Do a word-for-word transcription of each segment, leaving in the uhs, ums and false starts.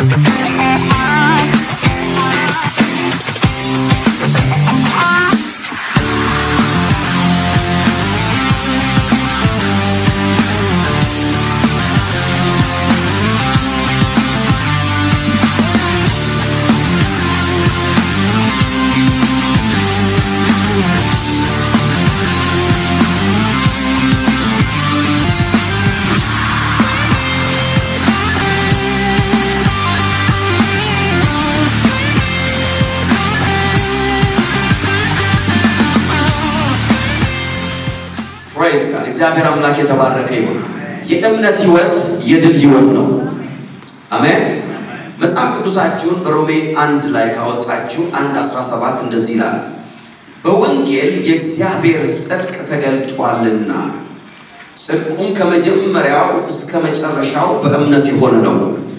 እግዚአብሔር አምላክ የተባረከ ይሁን የእምነት ህይወት የድል ህይወት ነው አሜን መጽሐፍ ቅዱሳችሁን በሮሜ አንድ ላይ ካወጣችሁ አንድ አስራ ሰባት እንደዚህ ይላል በወንጌል የእግዚአብሔር ጽድቅ ተገልጧልና ጽድቁም ከመጀመሪያው እስከ መጨረሻው በእምነት የሆነ ነው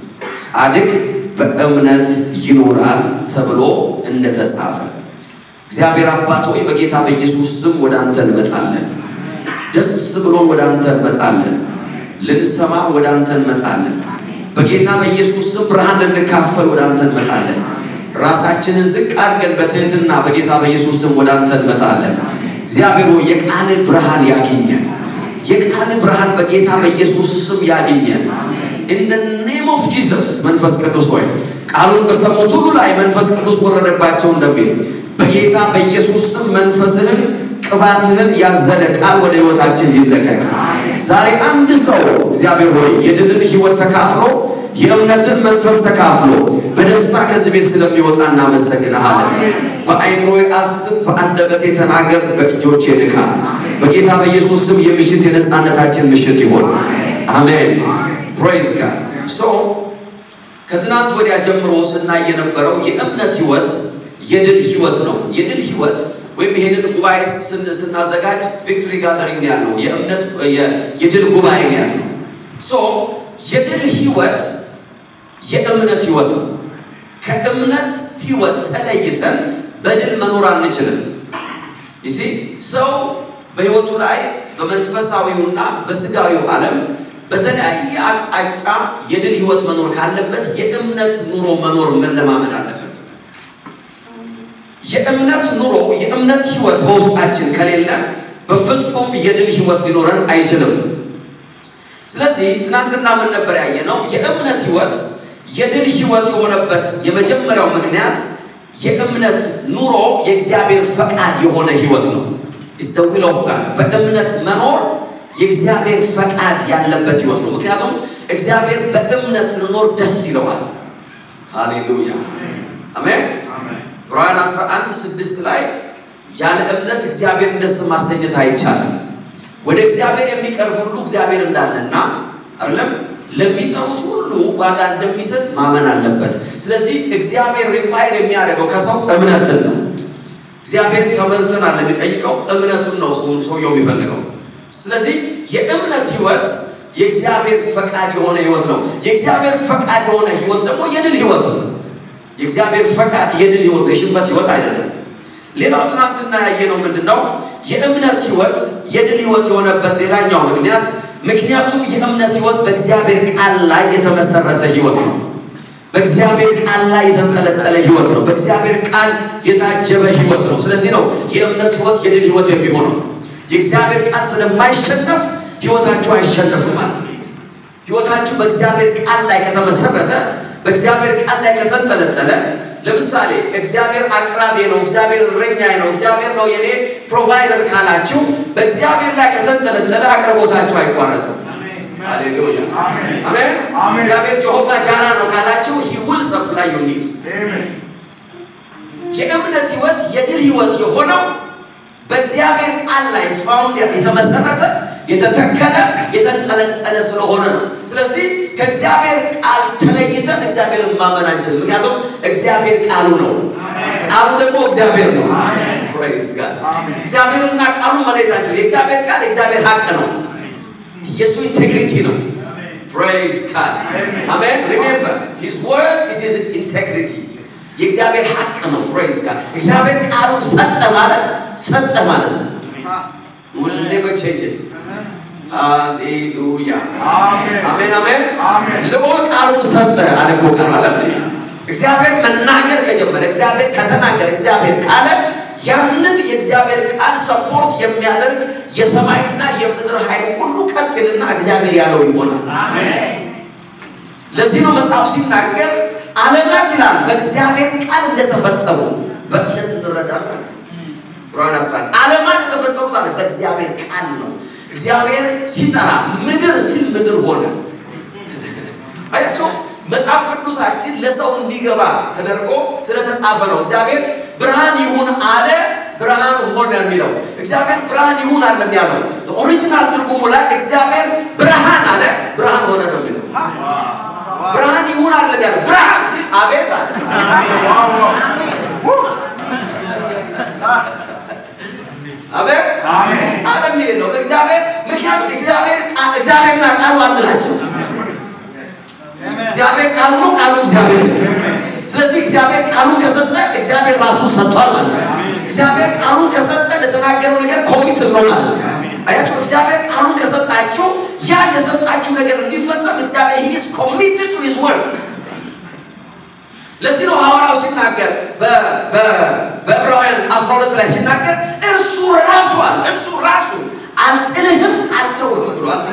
ጻድቅ በእምነት ይኖራል ተብሎ እንደተጻፈ እግዚአብሔር አባት ሆይ በጌታ በኢየሱስ ስም ወደ አንተ እንመጣለን ደስ ብሎን ወደ አንተ እንመጣለን ልንሰማ ወደ አንተ እንመጣለን በጌታ በኢየሱስ ስም ብርሃን ልንካፈል ወደ አንተ እንመጣለን ራሳችንን ዝቅ አድርገን በትህትና በጌታ በኢየሱስ ስም ወደ አንተ እንመጣለን እግዚአብሔር ሆይ የቃል ብርሃን ያገኘን የቃል ብርሃን በጌታ በኢየሱስ ስም ያገኘን in the name of Jesus መንፈስ ቅዱስ ሆይ ቃሉን በሰሙት ሁሉ ላይ መንፈስ ቅዱስ ወረደባቸው እንደሚል በጌታ በኢየሱስ ስም መንፈስህን ቅባትህን ያዘለ ቃል ወደ ህይወታችን ይለቀቅ ዛሬ አንድ ሰው እግዚአብሔር ሆይ የድልን ህይወት ተካፍሎ የእምነትን መንፈስ ተካፍሎ በደስታ ከዚህ ቤት ስለሚወጣና መሰግናለን በአይምሮዬ አስብ በአንደበቴ ተናገር በእጆቼ ንካ በጌታ በኢየሱስ ስም የምሽት የነጻነታችን ምሽት ይሁን አሜን praise God so ከትናንት ወዲያ ጀምሮ ስናይ የነበረው የእምነት ህይወት የድል ህይወት ነው የድል ህይወት ወይም ይሄንን ጉባኤ ስናዘጋጅ ቪክቶሪ ጋዘሪንግ ያለው የእምነት የድል ጉባኤ ያለው ሶ የድል ህይወት የእምነት ህይወት ነው ከእምነት ህይወት ተለይተን በድል መኖር አንችልም you see ሰው በህይወቱ ላይ በመንፈሳዊውና በስጋዊው ዓለም በተለያየ አቅጣጫ የድል ህይወት መኖር ካለበት የእምነት ኑሮ መኖር መለማመድ አለበት የእምነት ኑሮ የእምነት ህይወት በውስጣችን ከሌለ በፍጹም የድል ህይወት ሊኖረን አይችልም ስለዚህ ትናንትና ምን ነበር ያየነው የእምነት ህይወት የድል ህይወት የሆነበት የመጀመሪያው ምክንያት የእምነት ኑሮ የእግዚአብሔር ፈቃድ የሆነ ህይወት ነው is the will of God በእምነት መኖር የእግዚአብሔር ፈቃድ ያለበት ህይወት ነው ምክንያቱም እግዚአብሔር በእምነት ኖር ደስ ይለዋል ሃሌሉያ አሜን ራእይ አስራ አንድ ስድስት ላይ ያለ እምነት እግዚአብሔር ደስ ማሰኘት አይቻልም ወደ እግዚአብሔር የሚቀርብ ሁሉ እግዚአብሔር እንዳለና አይደለም ለሚጠሩት ሁሉ ዋጋ እንደሚሰጥ ማመን አለበት ስለዚህ እግዚአብሔር ሪኳየር የሚያደርገው ከሰው እምነትን ነው እግዚአብሔር ተመልተናል ለሚጠይቀው እምነቱን ነው ሰውየው የሚፈልገው ስለዚህ የእምነት ህይወት የእግዚአብሔር ፈቃድ የሆነ ህይወት ነው የእግዚአብሔር ፈቃድ የሆነ ህይወት ደግሞ የድል ህይወት ነው የእግዚአብሔር ፈቃድ የድል ህይወት የሽንፈት ህይወት አይደለም ሌላው ትናንትና ያየነው ምንድነው የእምነት ህይወት የድል ህይወት የሆነበት ሌላኛው ምክንያት ምክንያቱም የእምነት ህይወት በእግዚአብሔር ቃል ላይ የተመሰረተ ህይወት ነው በእግዚአብሔር ቃል ላይ የተንጠለጠለ ህይወት ነው በእግዚአብሔር ቃል የታጀበ ህይወት ነው ስለዚህ ነው የእምነት ህይወት የድል ህይወት የሚሆነው የእግዚአብሔር ቃል ስለማይሸነፍ ህይወታችሁ አይሸነፍም ማለት ነው ህይወታችሁ በእግዚአብሔር ቃል ላይ ከተመሰረተ በእግዚአብሔር ቃል ላይ ከተንጠለጠለ ለምሳሌ እግዚአብሔር አቅራቢ ነው እግዚአብሔር እረኛዬ ነው እግዚአብሔር ነው የኔ ፕሮቫይደር ካላችሁ በእግዚአብሔር ላይ ከተንጠለጠለ አቅርቦታችሁ አይቋረጥም ሃሌሉያ አሜን እግዚአብሔር ጀሆቫ ጃራ ነው ካላችሁ he will supply your needs አሜን የእምነት ህይወት የድል ህይወት የሆነው በእግዚአብሔር ቃል ላይ ፋውንድ የተመሰረተ የተተከለ የተንጠለጠለ ስለሆነ ነው ስለዚህ ከእግዚአብሔር ቃል ተለይተን እግዚአብሔርን ማመን አንችልም ምክንያቱም እግዚአብሔር ቃሉ ነው ቃሉ ደግሞ እግዚአብሔር ነው praise God እግዚአብሔርና ቃሉ መለየታችን የእግዚአብሔር ቃል እግዚአብሔር ሐቅ ነው ኢየሱስ ኢንቴግሪቲ ነው praise God amen remember his word it is integrity የእግዚአብሔር ሐቅ ነው praise God እግዚአብሔር ቃሉ ሰጠ ማለት ሰጠ ማለት ነው will never change it ሃሌሉያ አሜን አሜን አሜን አሜን ልዑል ቃሉን ሰጠ አለ እኮ ቃሉ አለ እግዚአብሔር መናገር ከጀመረ እግዚአብሔር ከተናገረ እግዚአብሔር ካለ ያንን የእግዚአብሔር ቃል ሰፖርት የሚያደርግ የሰማይና የምድር ኃይል ሁሉ ቀጥልና እግዚአብሔር ያለው ይሆናል አሜን ለዚህ ነው መጽሐፍ ሲናገር ዓለማት ይላል በእግዚአብሔር ቃል እንደተፈጠሩ በእምነት እንረዳለን ቁርአን አስራ ዓለማት የተፈጠሩት አለ በእግዚአብሔር ቃል ነው እግዚአብሔር ሲጠራ ምድር ሲል ምድር ሆነ አያችሁ መጽሐፍ ቅዱሳችን ለሰው እንዲገባ ተደርጎ ስለተጻፈ ነው እግዚአብሔር ብርሃን ይሁን አለ ብርሃን ሆነ የሚለው እግዚአብሔር ብርሃን ይሁን አለ የሚያለው ኦሪጂናል ትርጉሙ ላይ እግዚአብሔር ብርሃን አለ ብርሃን ሆነ ነው የሚለው ብርሃን ይሁን አለ የሚያለው ብርሃን ሲል አቤት አለ አቤት አሜን አለም ይለው እግዚአብሔር ምክንያቱም እግዚአብሔር ቃል እግዚአብሔርና ቃሉ አንድ ናቸው እግዚአብሔር ቃሉ ነው ቃሉ እግዚአብሔር ስለዚህ እግዚአብሔር ቃሉን ከሰጠ እግዚአብሔር ራሱ ሰጥቷል ማለት ነው እግዚአብሔር ቃሉን ከሰጠ ለተናገረው ነገር ኮሚትድ ነው ማለት ነው አያችሁ እግዚአብሔር ቃሉን ከሰጣችሁ ያ የሰጣችሁ ነገር እንዲፈጸም እግዚአብሔር he is committed to his work ለዚህ ነው ሐዋርያው ሲናገር በ በ በዕብራውያን አስራ ሁለት ላይ ሲናገር እርሱ ራሱ እርሱ ራሱ አንጥልህም አልተውህም ብሏል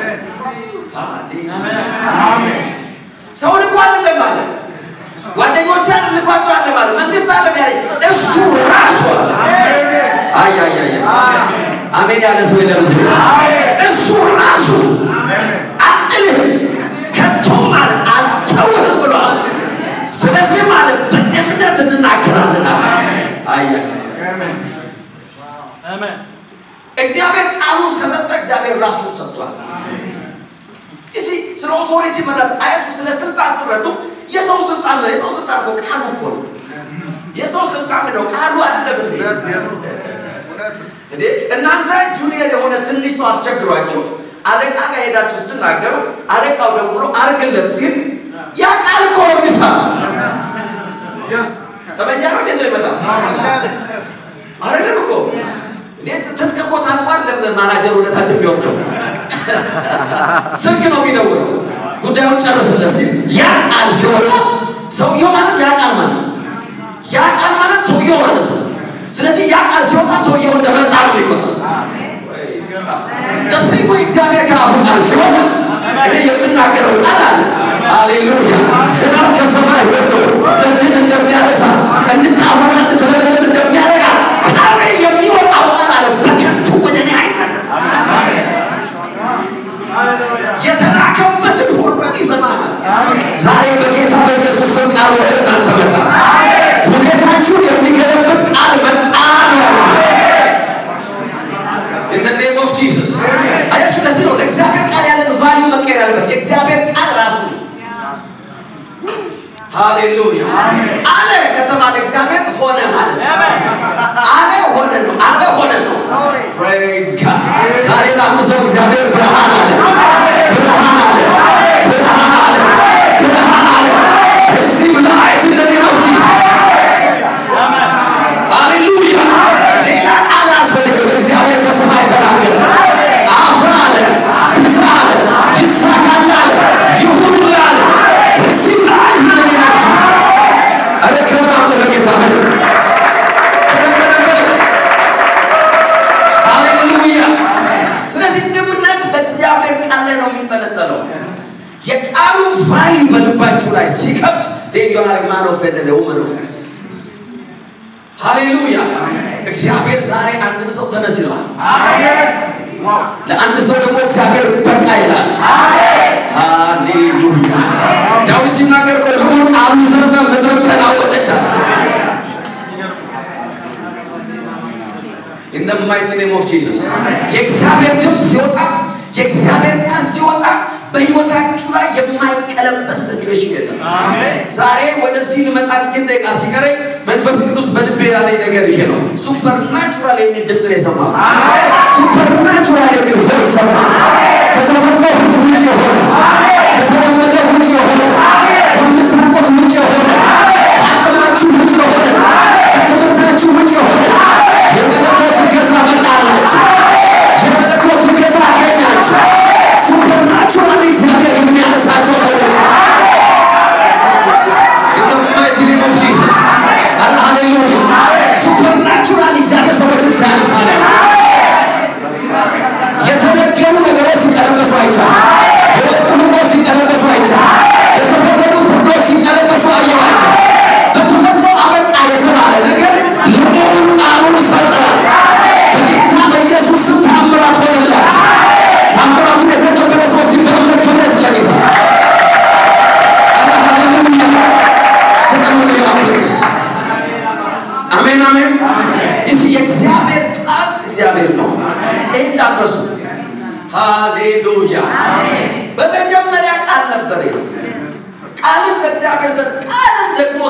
አሜን ሰው ልኳት እንደማለ ጓደኞች ልኳቸው አለ ማለት መንግስት አለ ማለት እርሱ ራሱ አይ አይ አይ አሜን ያለ ሰው ለብዙ እርሱ ራሱ አንጥልህም ከቶ ማለት አልተውህም ብሏል ስለዚህ ማለት በእምነት እንናገራለን አይ አይ አሜን አሜን እግዚአብሔር ቃሉን ከሰጠ እግዚአብሔር ራሱ ሰጥቷል እሺ ስለ ኦቶሪቲ ማለት አያቱ ስለ ስልጣን አስተረዱ የሰው ስልጣን ነው የሰው ስልጣን ነው ቃሉ እኮ ነው የሰው ስልጣን ነው ቃሉ አይደለም እንዴ እንዴ እናንተ ጁኒየር የሆነ ትንሽ ሰው አስቸግሯችሁ አለቃ ጋር ሄዳችሁ ስትናገሩ አለቃው ደውሎ አርግለት ሲል ያ ቃል እኮ ነው የሚሰራ yes ተመኛ ነው እንደዚህ ይመጣ አይደለም እኮ እንዴት ተጥቀቆ ታጥቋል ለማናጀር ወደታች የሚወርደው ስልክ ነው የሚደውለው ጉዳዩን ጨርሰለት ሲል ያ ቃል ሲወጣ ሰውየው ማለት ያ ቃል ማለት ያ ቃል ማለት ሰውየው ማለት ነው ስለዚህ ያ ቃል ሲወጣ ሰውየው እንደመጣ ነው የሚቆጠረው ደስይ ወይ እግዚአብሔር ከአፉ ቃል ሲወጣ እኔ የምናገረው ቃል አለ ሃሌሉያ ዝናብ ከሰማይ ወርዶ ምድርን እንደሚያረሳ እንድታፈራ እንድትለመልም እንደሚያደርጋ ቃል የሚወጣው ቃል አለ በከንቱ ወደ እኔ አይመለስም የተላከበትን ሁሉ ይፈጽማል ዛሬ በጌታ በኢየሱስ ስም ቃል ወደ እናንተ መጣ ሁኔታችሁን የሚገለብጥ ቃል መጣ ነው in the name of Jesus አያችሁ ለዚህ ነው ለእግዚአብሔር ቃል ያለን ቫልዩ መቀየር አለበት የእግዚአብሔር ቃል ራሱ ሃሌሉያ አለ ከተባለ እግዚአብሔር ሆነ ማለት አለ ሆነ ነው አለ ሆነ ነው praise God ዛሬ ለአንድ ሰው እግዚአብሔር ብርሃን አለ ብርሃን አለ ብርሃን አለ ብርሃን አለ receive light in the name of Jesus ሃሌሉያ ሌላ ቃል አስፈልግም እግዚአብሔር ከሰማይ ተናገረ አፍራ አለ ብዛ አለ ይሳካል አለ ይሁን አለ receive light in the name of Jesus አለ ከብራም ተበጌታ ሃሌሉያ ስለዚህ እምነት በእግዚአብሔር ቃል ላይ ነው የሚንጠለጠለው የቃሉ ቫልዩ በልባችሁ ላይ ሲከብድ then you are a man of faith and a woman of faith ሃሌሉያ እግዚአብሔር ዛሬ አንድ ሰው ተነስ ይላል አሜን ለአንድ ሰው ደግሞ እግዚአብሔር በቃ ይላል አሜን ሃሌሉያ ዳዊት ሲናገር ሁሉ ቃሉ ሰጠ ምድር ተናወጠች in the mighty name of Jesus የእግዚአብሔር ድምፅ ሲወጣ የእግዚአብሔር ቃል ሲወጣ በህይወታችሁ ላይ የማይቀለበስ ሲቹዌሽን የለም አሜን ዛሬ ወደዚህ ልመጣ ጥቂት ደቂቃ ሲቀረኝ መንፈስ ቅዱስ በልቤ ያለኝ ነገር ይሄ ነው ሱፐርናቹራል የሚል ድምፅ ነው የሰማው አሜን ሱፐርናቹራል የሚል ቮይስ ሰማ ከተፈጥሮ ህግ ውጭ የሆነ ከተለመደ ውጭ የሆነ ከምታውቁት ውጭ የሆነ ከአቅማችሁ ውጭ የሆነ ከትምህርታችሁ ውጭ የሆነ የመለኮት ገዛ መጣላችሁ የመለኮት ገዛ አገኛችሁ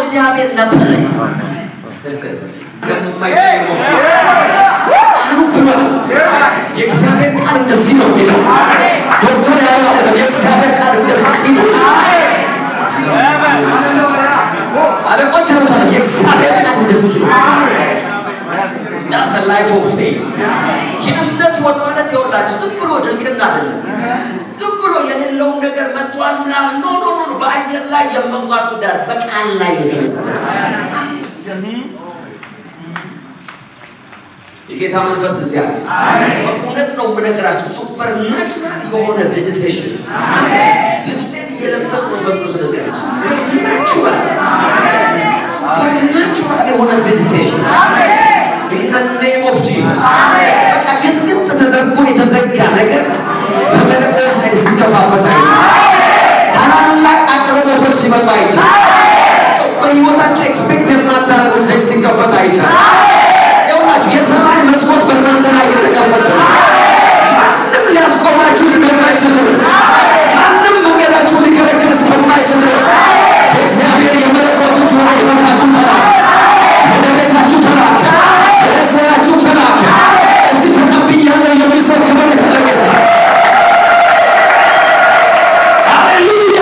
እግዚአብሔር ነበር የእግዚአብሔር ቃል እንደዚህ ነው የሚለው ዶክተር ያለው የእግዚአብሔር ቃል እንደዚህ ነው አለቆች ነው የእግዚአብሔር ቃል እንደዚህ ነው that's the life of faith የእምነት ሕይወት ማለት ይኸውላችሁ ዝም ብሎ ድርቅና አይደለም ዝም ብሎ የሌለው ነገር መጥቷል ምናምን ኖ ኖ ኖ በአየር ላይ የመጓዝ ጉዳይ በቃል ላይ የተመሰረተ የጌታ መንፈስ እዚያ አሜን በእውነት ነው የምነግራችሁ ሱፐርናቹራል የሆነ ቪዚቴሽን አሜን ልብሴን እየለበሱ መንፈስ ነው ስለዚህ ሱፐርናቹራል ሱፐርናቹራል የሆነ ቪዚቴሽን አሜን in the name of Jesus አሜን በቃ ግጥግጥ ተደርጎ የተዘጋ ነገር በመለኮት ኃይል ሲከፋፈት አይቻልም ታላላቅ አቅርቦቶች ሲመጡ አይቻልም በሕይወታችሁ ኤክስፔክት የማታደርጉት ነገር ሲከፈት አይቻልም የሰማይ መስኮት በእናንተ ላይ የተከፈተ ነው ማንም ሊያስቆማችሁ እስከማይችል ድረስ ማንም መንገዳችሁን ሊከለክል እስከማይችል ድረስ የእግዚአብሔር የመለኮት እጅ ወደ ሕይወታችሁ ተላከ ወደ ቤታችሁ ተላከ ወደ ስራችሁ ተላከ እስቲ ተቀብያለሁ የሚል ሰው ክብር ይስጥ ለጌታ ሃሌሉያ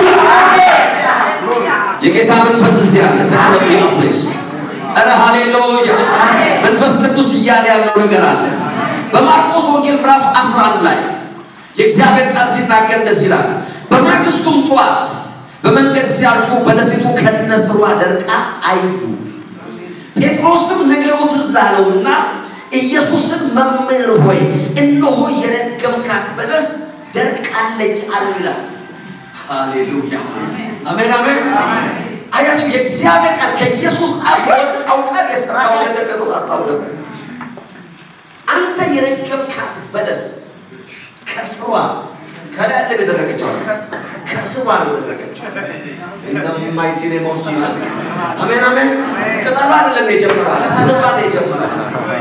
የጌታ መንፈስ እዚህ አለ ተቀመጡ ይላፕሌስ አረ ሃሌሉያ መንፈስ ቅዱስ ይያለ ያለው ነገር አለ በማርቆስ ወንጌል ምዕራፍ አስራ አንድ ላይ የእግዚአብሔር ቃል ሲናገር እንደዚህ ይላል በማግስቱም ጧት በመንገድ ሲያልፉ በለሲቱ ከነስሯ ደርቃ አዩ ጴጥሮስም ነገሩ ትዝ አለውና ኢየሱስን መምህር ሆይ እነሆ የረገምካት በለስ ደርቃለች አሉ ይላል ሃሌሉያ አሜን አሜን አያችሁ የእግዚአብሔር ቃል ከኢየሱስ አፍ የወጣው ቃል የሰራው ነገር ነው አስታውስ አንተ የረገምካት በለስ ከስሯ ከላይ ለደረቀችው ከስሯ ለደረቀችው እንደማይቲ ነም ኦፍ ጂሰስ አሜን አሜን ከታባ አይደለም የጀመረው ስሯ ላይ የጀመረው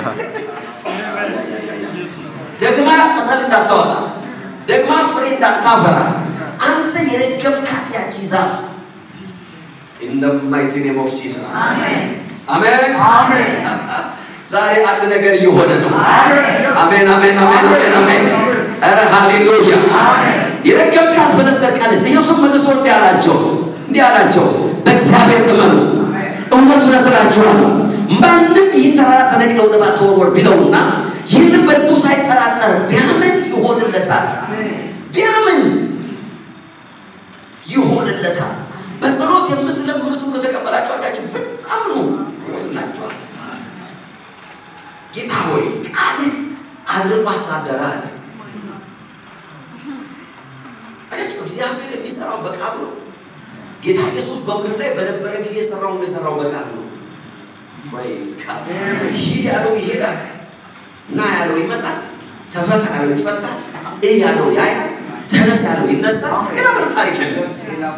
ደግማ ቅጠል እንዳታወጣ ደግማ ፍሬ እንዳታፈራ አንተ የረገምካት ያቺ ዛፍ in the mighty name of Jesus amen amen amen ዛሬ አንድ ነገር ይሆነ ነው አሜን አሜን አሜን አሜን አሜን አረ ሃሌሉያ አሜን የረገምካት በለስ ደርቃለች ኢየሱስ መልሶ እንዲህ አላቸው እንዲህ አላቸው በእግዚአብሔር እመኑ እውነቱን እላችኋለሁ ማንም ይህን ተራራ ተነቅሎ ወደ ባሕር ተወርወር ቢለውና ይህን በልቡ ሳይጠራጠር ቢያምን ይሆንለታል ቢያምን ይሆንለታል በጸሎት የምትለምኑት ሁሉ ተቀበላችሁ አድርጋችሁ በጣም ነው ይሆንላችኋል ጌታ ሆይ ቃል አድርጓት አደራ አለ አያችሁ እግዚአብሔር የሚሰራው በቃሉ ነው ጌታ ኢየሱስ በምድር ላይ በነበረ ጊዜ የሰራው ነው የሰራው በቃሉ ነው praise God ሂድ ያለው ይሄዳል ና ያለው ይመጣል ተፈታ ያለው ይፈታል እይ ያለው ያያል ተነስ ያለው ይነሳል ሌላ ምንም ታሪክ የለም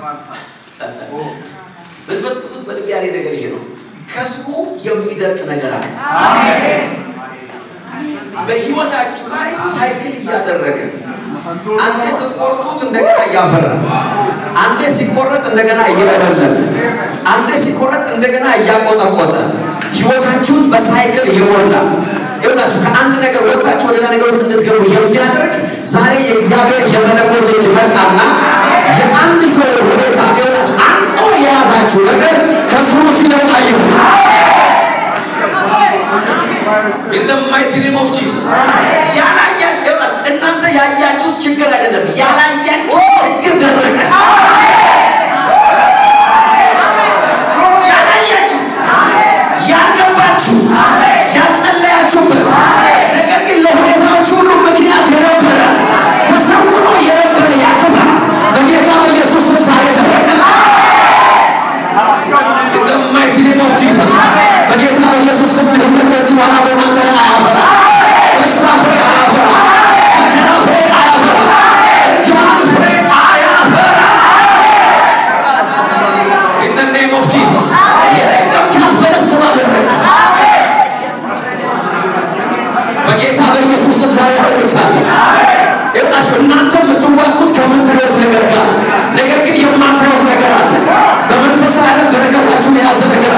መንፈስ ቅዱስ በልብ ያለ ነገር ይሄ ነው ከስሙ የሚደርቅ ነገር አለ አሜን በሕይወታችሁ ላይ ሳይክል እያደረገ አንዴ ስትቆርጡት እንደገና ያፈራ አንዴ ሲቆረጥ እንደገና እየለበለበ አንዴ ሲቆረጥ እንደገና ያቆጠቆጠ ሕይወታችሁን በሳይክል ይሞላ ይኸውላችሁ ከአንድ ነገር ወጣችሁ ወደ ሌላ ነገር እንድትገቡ የሚያደርግ ዛሬ የእግዚአብሔር የመለኮት እጅ መጣና የአንድ ሰው ሁኔታ ይኸውላችሁ አንቆ የያዛችሁ ነገር ከስሩ ሲወጣ ይሁን in the mighty name of Jesus ያላያችሁ እናንተ ያያችሁት ችግር አይደለም ያላያችሁት ችግር ደረቀ ያላያችሁ ያልገባችሁ ያልጸለያችሁበት ነገር ግን ለሁኔታዎቹ ሁሉ ምክንያት የነበረ ተሰውሮ የነበረ ያክፋት በጌታ በኢየሱስ ስም ዛሬ ደረቀ in the mighty name of Jesus በጌታ በኢየሱስ ስም ከዚህ በኋላ በእናንተ ላይ አያፈራ ደስታ ፍሬ አያፈራ መከራ ፍሬ አያፈራ እርግማን ፍሬ አያፈራ in the name of Jesus የረገምካት በለስ ስሯ ደረቀ በጌታ በኢየሱስ ስም ዛሬ አውርቻለሁ ይኸውላችሁ እናንተ የምትዋጉት ከምታዩት ነገር ጋር ነገር ግን የማታዩት ነገር አለ በመንፈሳዊ ዓለም በረከታችሁን የያዘ ነገር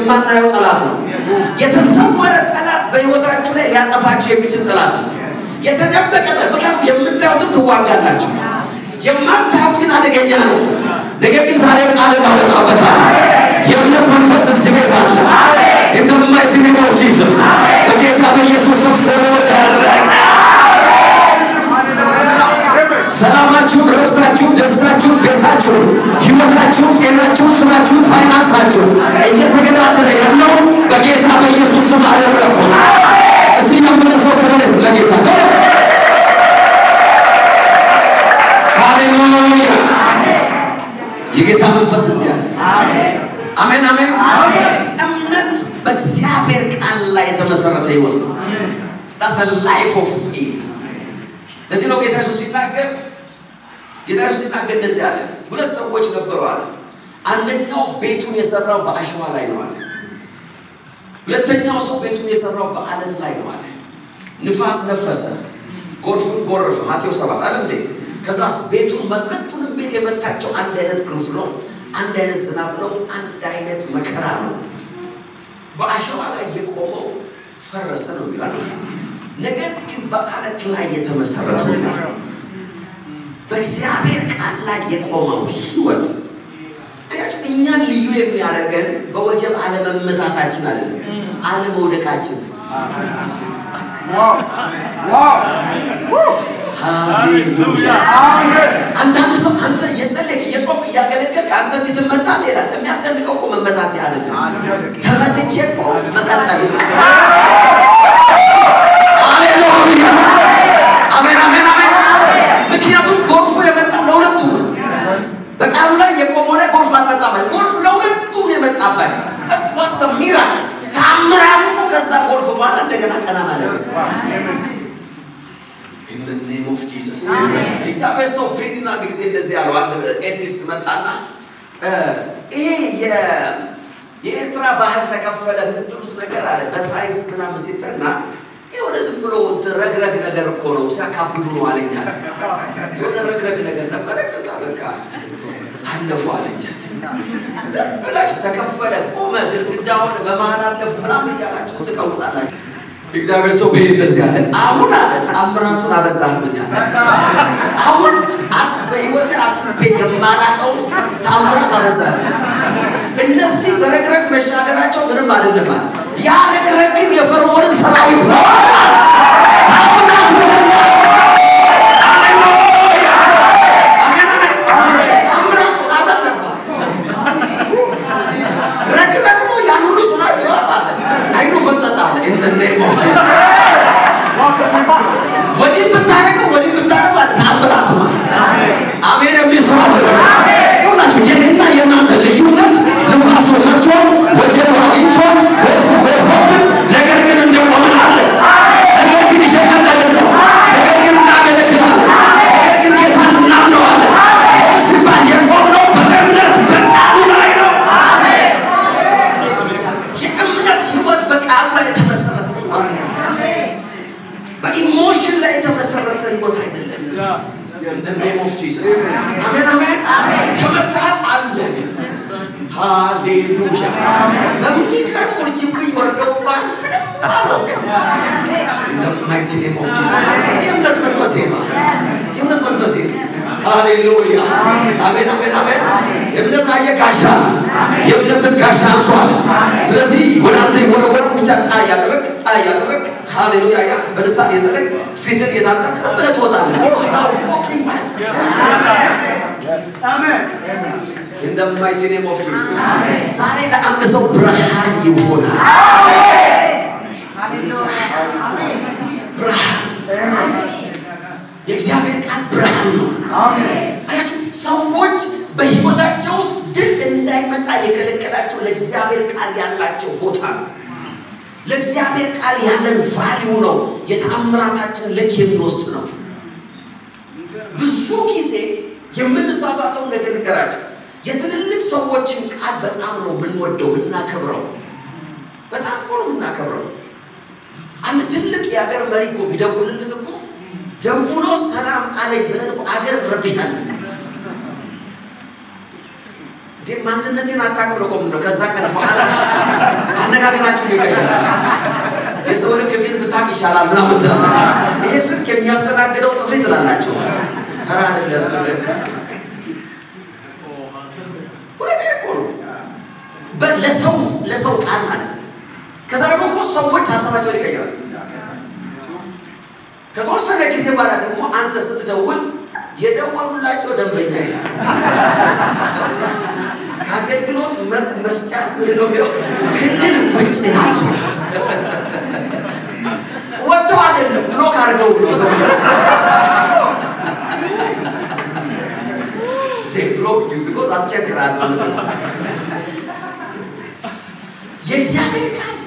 የማናየው ጠላት ነው የተሰወረ ጠላት በህይወታችሁ ላይ ሊያጠፋችሁ የሚችል ጠላት ነው የተደበቀ ጠላት ምክንያቱም የምታዩት ትዋጋላችሁ የማታዩት ግን አደገኛ ነው ነገር ግን ዛሬ ቃል እናወጣበታል የእምነት መንፈስ ሲመጣ in the mighty name of Jesus በጌታ በኢየሱስ ስም ተረቀ ሰላማችሁ ረፍታችሁ ደስታችሁ ቤታችሁ ህይወታችሁ ጤናችሁ ስራችሁ ፋይናንሳችሁ እየተገዳደረ ያለው በጌታ በኢየሱስ ስም አደረኩ እስቲ ያመነሰው ከመለስ ለጌታ ሃሌሉያ የጌታ መንፈስ ሲያ አሜን አሜን አሜን እምነት በእግዚአብሔር ቃል ላይ የተመሰረተ ህይወት ነው that's a life of faith ለዚህ ነው ጌታ ኢየሱስ ሲናገር ጌታ ኢየሱስ ሲናገር እንደዚህ አለ ሁለት ሰዎች ነበሩ አለ አንደኛው ቤቱን የሰራው በአሸዋ ላይ ነው አለ ሁለተኛው ሰው ቤቱን የሰራው በአለት ላይ ነው አለ ንፋስ ነፈሰ ጎርፍን ጎረፈ ማቴዎስ ሰባት አይደል እንዴ ከዛስ ቤቱን መጥለቱንም ቤት የመታቸው አንድ አይነት ግርፍ ነው አንድ አይነት ዝናብ ነው አንድ አይነት መከራ ነው በአሸዋ ላይ የቆመው ፈረሰ ነው ይላል ነገር ግን በአለት ላይ የተመሰረተው በእግዚአብሔር ቃል ላይ የቆመው ህይወት አያችሁ እኛን ልዩ የሚያደርገን በወጀብ አለመመታታችን አይደለም አለመውደቃችን ዋው ዋው ሃሌሉያ አሜን አንዳንድ ሰው አንተ የጸለይክ የጾምክ ያገለገልክ አንተ እንድትመታ ሌላ የሚያስደንቀው እኮ መመታት አይደለም ተመትቼ እኮ መቀጠል ሃሌሉያ አሜን አሜን አሜን ምክንያቱም ጎርፉ የመጣው ለሁለቱ በቃሉ ላይ የቆመው ላይ ጎርፍ አልመጣም ጎርፍ ለሁለቱ የመጣበት ዋስ the miracle ታምራቱ እኮ ከዛ ጎርፍ በኋላ እንደገና ቀና ማለት in the name of Jesus amen እግዚአብሔር ሰው ፕሪዲና ጊዜ እንደዚህ ያለው አንድ ኤቲስት መጣና ይሄ የ የኤርትራ ባህር ተከፈለ ምትሉት ነገር አለ በሳይንስ ምናምን ሲጠና የሆነ ዝም ብሎ ረግረግ ነገር እኮ ነው ሲያካብዱ ነው አለኛ የሆነ ረግረግ ነገር ነበር ከዛ በቃ አለፉ አለኛ ለበላችሁ ተከፈለ ቆመ ግድግዳውን በመሃል አለፉ ምናምን ያላችሁ ተቀውጣላችሁ እግዚአብሔር ሰው በእንደዚህ ያለ አሁን አለ ተአምራቱን አበዛህብኛል አሁን አስበይወት አስበ የማላቀው ተአምራት አበዛህ እነዚህ በረግረግ መሻገራቸው ምንም አይደለም ያ ረግረግ ግን የፈርዖንን ሰራዊት ነው ተአምራቱ በዛ ሃሌሉያ አሜን አሜን ተአምራቱ አደረገ ረግረግ ነው ያን ሁሉ ሰራዊት ያወጣል አይኑ ፈጣጣል in the name of Jesus ወዲህ ብታረገው ወዲህ ብታረገው ተአምራት ነው አሜን የሚሰዋል ይሁናችሁ የኔና የናንተ ልዩነት ንፋሱ መጥቶ ወጀብ አግኝቶ ጎርፉ ጎርፎብን ነገር ግን እንደቆምናለ ነገር ግን ይሸቀጣለን ነገር ግን እናገለግላለን ነገር ግን ጌታን እናምነዋለን ሲባል የቆምነው በእምነት በቃሉ ላይ ነው የእምነት ህይወት በቃሉ ላይ የተመሰረተ ህይወት በኢሞሽን ላይ የተመሰረተ ህይወት አይደለም in the name of Jesus amen amen ተመታህ አለ ሃሌሉያ በሚገርም ወርጅብኝ ወርደውባል አሎክ the mighty name of Jesus የእምነት መንፈስ ነው የእምነት መንፈስ ነው ሃሌሉያ አሜን አሜን አሜን የእምነት አየጋሻ የእምነትን ጋሻ አንሷል ስለዚህ ወዳንተ ወረወረው ብቻ ጣ ያደረግ ጣ ያደረግ ሃሌሉያ ያ በደስታ የዘለቅ ፊትን የታጠቅ ሰበለ ተወጣለህ አሜን in the mighty name of Jesus ዛሬ ለአንድ ሰው ብርሃን ይሆናል ሃሌሉያ ብርሃን የእግዚአብሔር ቃል ብርሃን ነው አሜን አያችሁ ሰዎች በህይወታቸው ውስጥ ድል እንዳይመጣ የከለከላቸው ለእግዚአብሔር ቃል ያላቸው ቦታ ነው ለእግዚአብሔር ቃል ያለን ቫልዩ ነው የተአምራታችን ልክ የሚወስነው ብዙ ጊዜ የምንሳሳተው ነገር ንገራችሁ የትልልቅ ሰዎችን ቃል በጣም ነው ምንወደው ምናከብረው በጣም እኮ ነው ምናከብረው አንድ ትልቅ የሀገር መሪ እኮ ቢደውልልን እኮ ደውሎ ሰላም አለኝ ብለን እኮ አገር ረብሻል دي ما عندنا نتين أتاكم لكم من ركزاك المحارة أنا قاعد نحكي بكيا يسوون كبير بتاعي شالا بنا متنا إيه سر كم يستنا كده وتفريط لنا شو ترى هذا ولا تقول بل لسوا لسوا كان هذا كذا لما هو سوى تحسبه تقول كيا كتوصل لك كيسي بارا دمو أنت ستدور يدور لا تودم بيننا كأجل كلوت مس مسجد مليون يوم كلنا وجدنا عشان واتو عدل بلوك هرجو بلو سوي ده بلوك because أشجع كراد يجزاهم كان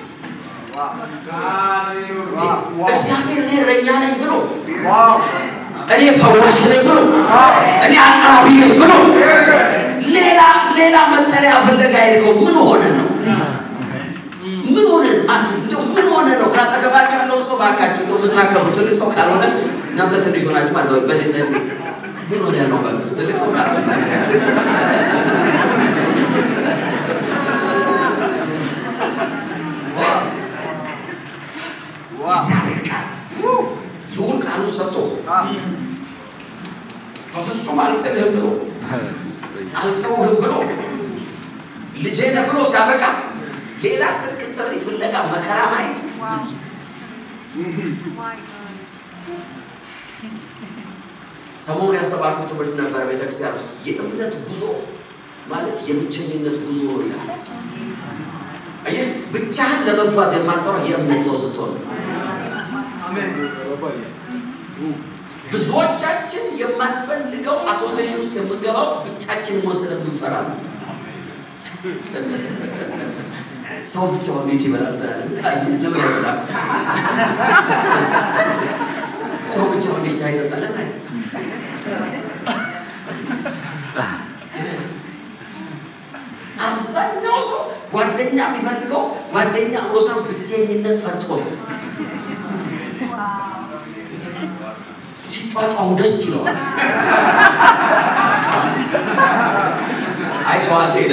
يجزاهم نير رجال يبلو أنا فواش يبلو أنا عقابي يبلو ليلا ليلا متري أفضل غيركم من هنا من هنا من هنا لو كذا كبار كانوا سبعة كاتو متاكم بتقول سو كارونا نانت تنيجونا شو ما دوا بدي بدي من هنا لو بس تقول سو كاتو يسافرك يقول كانوا سطو ففسوا ما لتنهم بلو ألتوه بلو لجينا بلو سابقا ليلا سلك الطريف اللقاء مكرا مايت سمون يستباركو تبرتنا بار بيتك ستيارس يأمنت غزو مالت يمتشنينت غزو ريا أيه بتشان لما تواز ما ترى يأمنت زوجتون ብዙዎቻችን የማንፈልገው አሶሲዬሽን ውስጥ የምንገባው ብቻችን ወሰለን እንፈራል ሰው ብቻውን እንዴት ይበላል ዛሬ ለምን ይበላል ሰው ብቻውን እንዴት አይጠጣል አይጠጣም አብዛኛው ሰው ጓደኛ የሚፈልገው ጓደኛ ወሰን ብቻኝነት ፈርቶ ነው ጫጫው ደስ ይላል አይሶ አለዳ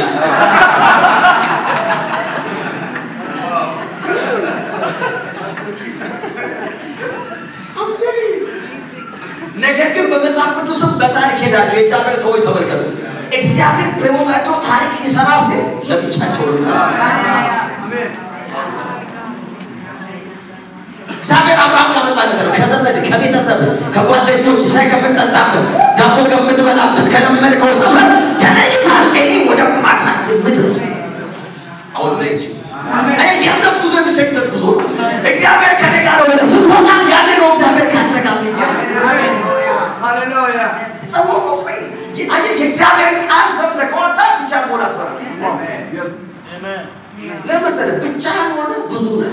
አምተሪ ነገር ግን በመጽሐፍ ቅዱስም በታሪክ ሄዳችሁ የእግዚአብሔር ሰዎች ተመልከቱ እግዚአብሔር በሕይወታቸው ታሪክ ሊሰራ ሲል ለብቻቸው ነው አሜን እግዚአብሔር አብርሃም ያመጣለት ነው ከዘመድ ከቤተሰብ ከጓደኞች ሳይከምጠጣበት ዳቦ ከምትበላበት ከለመድከው ሰፈር ተለይታል እኔ ወደ ማሳጅ ምድር አሁን ብሌስ አሜን አይ ያለው ጉዞ የሚቸግረት ጉዞ እግዚአብሔር ከኔ ጋር ወደ ስትወጣ ያኔ ነው እግዚአብሔር ካንተ ጋር አሜን ሃሌሉያ ሰሞኑ ፈይ አይ የእግዚአብሔር ቃል ሰምተህ ከወጣ ብቻ መሆን አትፈራም አሜን yes አሜን ለምሳሌ ብቻህን ሆነ ብዙ ነህ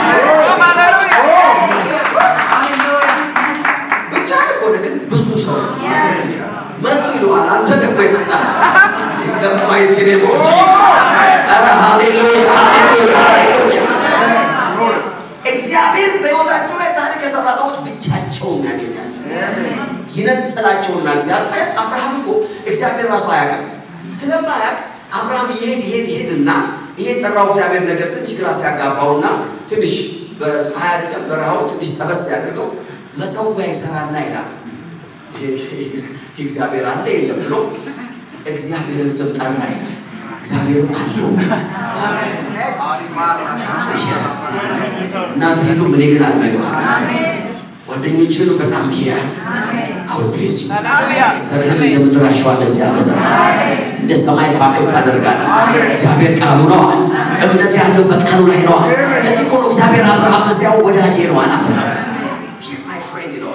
ብቻህን ሆነ ግን ብዙ ሰው መጥቶ ይለዋል አንተ ደግሞ ይመጣል ለማይት ነቦች አረ ሃሌሉያ ሃሌሉያ ሃሌሉያ እግዚአብሔር በሕይወታቸው ላይ ታሪክ የሰራ ሰዎች ብቻቸውን ያገኛቸው ይነጥላቸውና እግዚአብሔር አብርሃም እኮ እግዚአብሔር ራሱ አያውቅም ስለማያውቅ አብርሃም ይሄድ ይሄድ ይሄድና ይሄ ጠራው እግዚአብሔር ነገር ትንሽ ግራ ሲያጋባውና ትንሽ በፀሐይ አይደለም በረሃው ትንሽ ተበስ ያድርገው መሰዊያ ይሰራና ይላል እግዚአብሔር አለ የለም ብሎ እግዚአብሔርን ስም ጠራ ይላል እግዚአብሔር አለው አሜን ናት ሁሉ ምን ይገናል ነው አሜን ወደኞቹን በጣም ይያ አሜን አው ፕሊዝ ሃሌሉያ ሰረህን እንደምትራሻው እንደስ ያበዛ አሜን እንደ ሰማይ ከዋክብት አደርጋለሁ እግዚአብሔር ቃሉ ነው እምነት ያለው በቃሉ ላይ ነው ለዚህ እኮ ነው እግዚአብሔር አብርሃም ሲያው ወዳጄ ነው አለ ይሄ ማይ ፍሬንድ ነው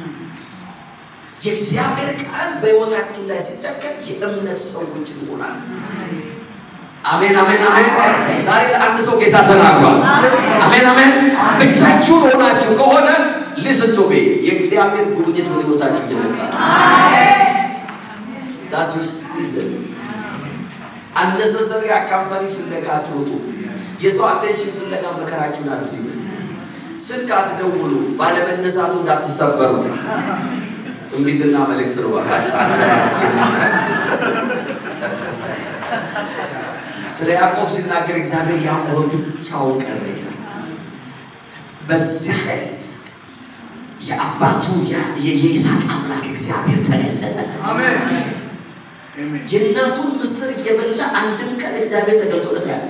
የእግዚአብሔር ቃል በሕይወታችን ላይ ሲተከል የእምነት ሰዎች እንሆናለን አሜን አሜን አሜን ዛሬ ለአንድ ሰው ጌታ ተናግሯል አሜን አሜን ብቻችሁን ሆናችሁ ከሆነ listen to me የእግዚአብሔር ጉብኝት ወደ ሕይወታችሁ ይመጣ አሜን that's your season unnecessary አካምፓኒ ፍለጋ አትሮጡ የሰው አቴንሽን ፍለጋ መከራችሁን አትዩ ስልክ አትደውሉ ባለመነሳቱ እንዳትሰበሩ ትንቢትና መልእክት ነው ባካችሁ ስለ ያዕቆብ ሲናገር እግዚአብሔር ያዕቆብን ብቻውን ቀረ በዚያ ሌሊት የአባቱ የይስሐቅ አምላክ እግዚአብሔር ተገለጠለት አሜን የእናቱን ምስር እየበላ አንድም ቀን እግዚአብሔር ተገልጦለት ያለ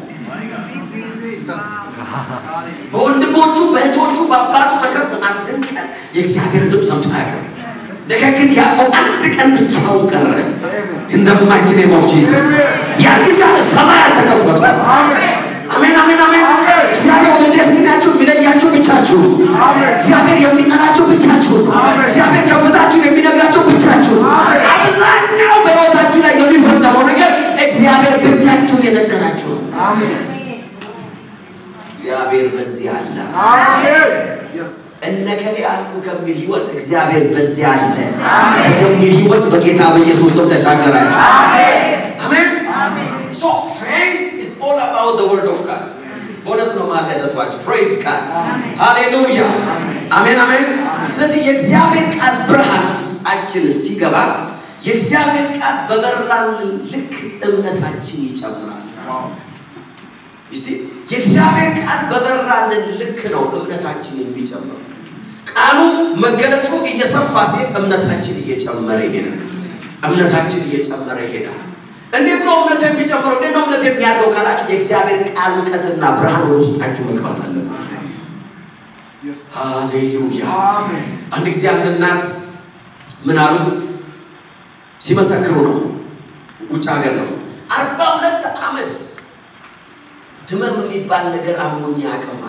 በወንድሞቹ በእህቶቹ በአባቱ ተከብ አንድም ቀን የእግዚአብሔር ድምፅ ሰምቶ አያውቅም ነገር ግን ያዕቆብ አንድ ቀን ብቻውን ቀረ in the mighty name of Jesus ያን ጊዜ ሰማያት ተከፈቱ አሜን አሜን አሜን እግዚአብሔር ወደ ደስታችሁ የሚለያችሁ ብቻችሁ እግዚአብሔር የሚጠራችሁ ብቻችሁ እግዚአብሔር ከፍታችሁ የሚነግራችሁ ብቻችሁ አብዛኛው በሕይወታችሁ ላይ የሚፈጸመው ነገር እግዚአብሔር ብቻችሁ የነገራችሁ አሜን እግዚአብሔር በዚህ አለ አሜን እነከሌ አሉ ከሚል ህይወት እግዚአብሔር በዚህ አለ ከሚል ህይወት በጌታ በኢየሱስ ስም ተሻገራችሁ አሜን አሜን so faith is all about the word of God bonus ነው ማለት ያዘቷችሁ praise God ሃሌሉያ አሜን አሜን ስለዚህ የእግዚአብሔር ቃል ብርሃን ውስጣችን ሲገባ የእግዚአብሔር ቃል በበራልን ልክ እምነታችን ይጨምራል ይሲ የእግዚአብሔር ቃል በበራልን ልክ ነው እምነታችን የሚጨምረው ቃሉ መገለጡ እየሰፋ ሲል እምነታችን እየጨመረ ይሄዳል እምነታችን እየጨመረ ይሄዳል እንዴት ነው እምነት የሚጨምረው እንዴት ነው እምነት የሚያድገው ካላችሁ የእግዚአብሔር ቃል ዕውቀትና ብርሃን ውስጣችሁ መግባት አለበት ሃሌሉያ አሜን አንድ ጊዜ አንድ እናት ምን አሉ ሲመሰክሩ ነው ውጭ ሀገር ነው አርባ ሁለት ዓመት ህመም የሚባል ነገር አሞኛ ያቀማል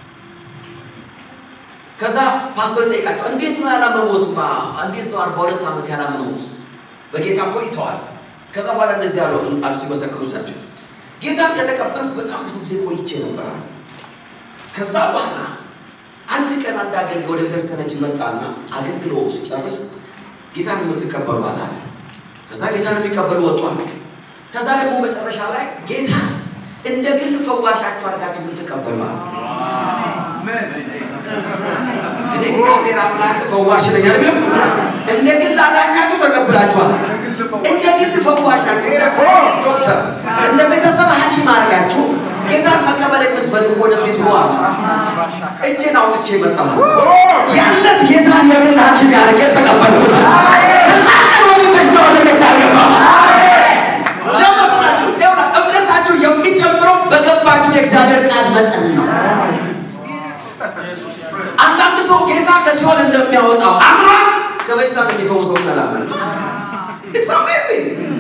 ከዛ ፓስተር ጠይቃቸው እንዴት ነው ያላመሙትማ እንዴት ነው አርባ ሁለት ዓመት ያላመሙት በጌታ ቆይተዋል ከዛ በኋላ እንደዚህ ያለው አልሲ መሰከሩ ሳቸው ጌታን ከተቀበልኩ በጣም ብዙ ጊዜ ቆይቼ ነበር ከዛ በኋላ አንድ ቀን አንድ አገልጋይ ወደ ቤተክርስቲያናችን መጣና አገልግሎ ሲጨርስ ጌታን የምትቀበሉ አለ ከዛ ጌታን የሚቀበሉ ወጣሉ ከዛ ደግሞ መጨረሻ ላይ ጌታ እንደ ግል ፈዋሻችሁ አድርጋችሁ የምትቀበሉ አሜን እኔ እግዚአብሔር አምላክ ፈዋሽ ነኝ አይደል እንደ ግል አዳኛችሁ ተቀበላችኋል እንደ ግል ፈዋሻችሁ እንደ ፕሮፌት ዶክተር እንደ ቤተሰብ ሐኪም አድርጋችሁ ጌታን መቀበል የምትፈልጉ ወደፊት ነው አለ እጄን አውጥቼ መጣሁ ያለት ጌታን የግል ሐኪም ያደርገ ተቀበልኩት ከዛ ቀን ወዲህ በሰው ወደ ቤት አልገባ ለምሳሌ ደውላ እምነታችሁ የሚጨምረው በገባችሁ የእግዚአብሔር ቃል መጠን ነው አንዳንድ ሰው ጌታ ከሲኦል እንደሚያወጣው አምራ ከበሽታ እንደሚፈውሰው ተላመነ it's amazing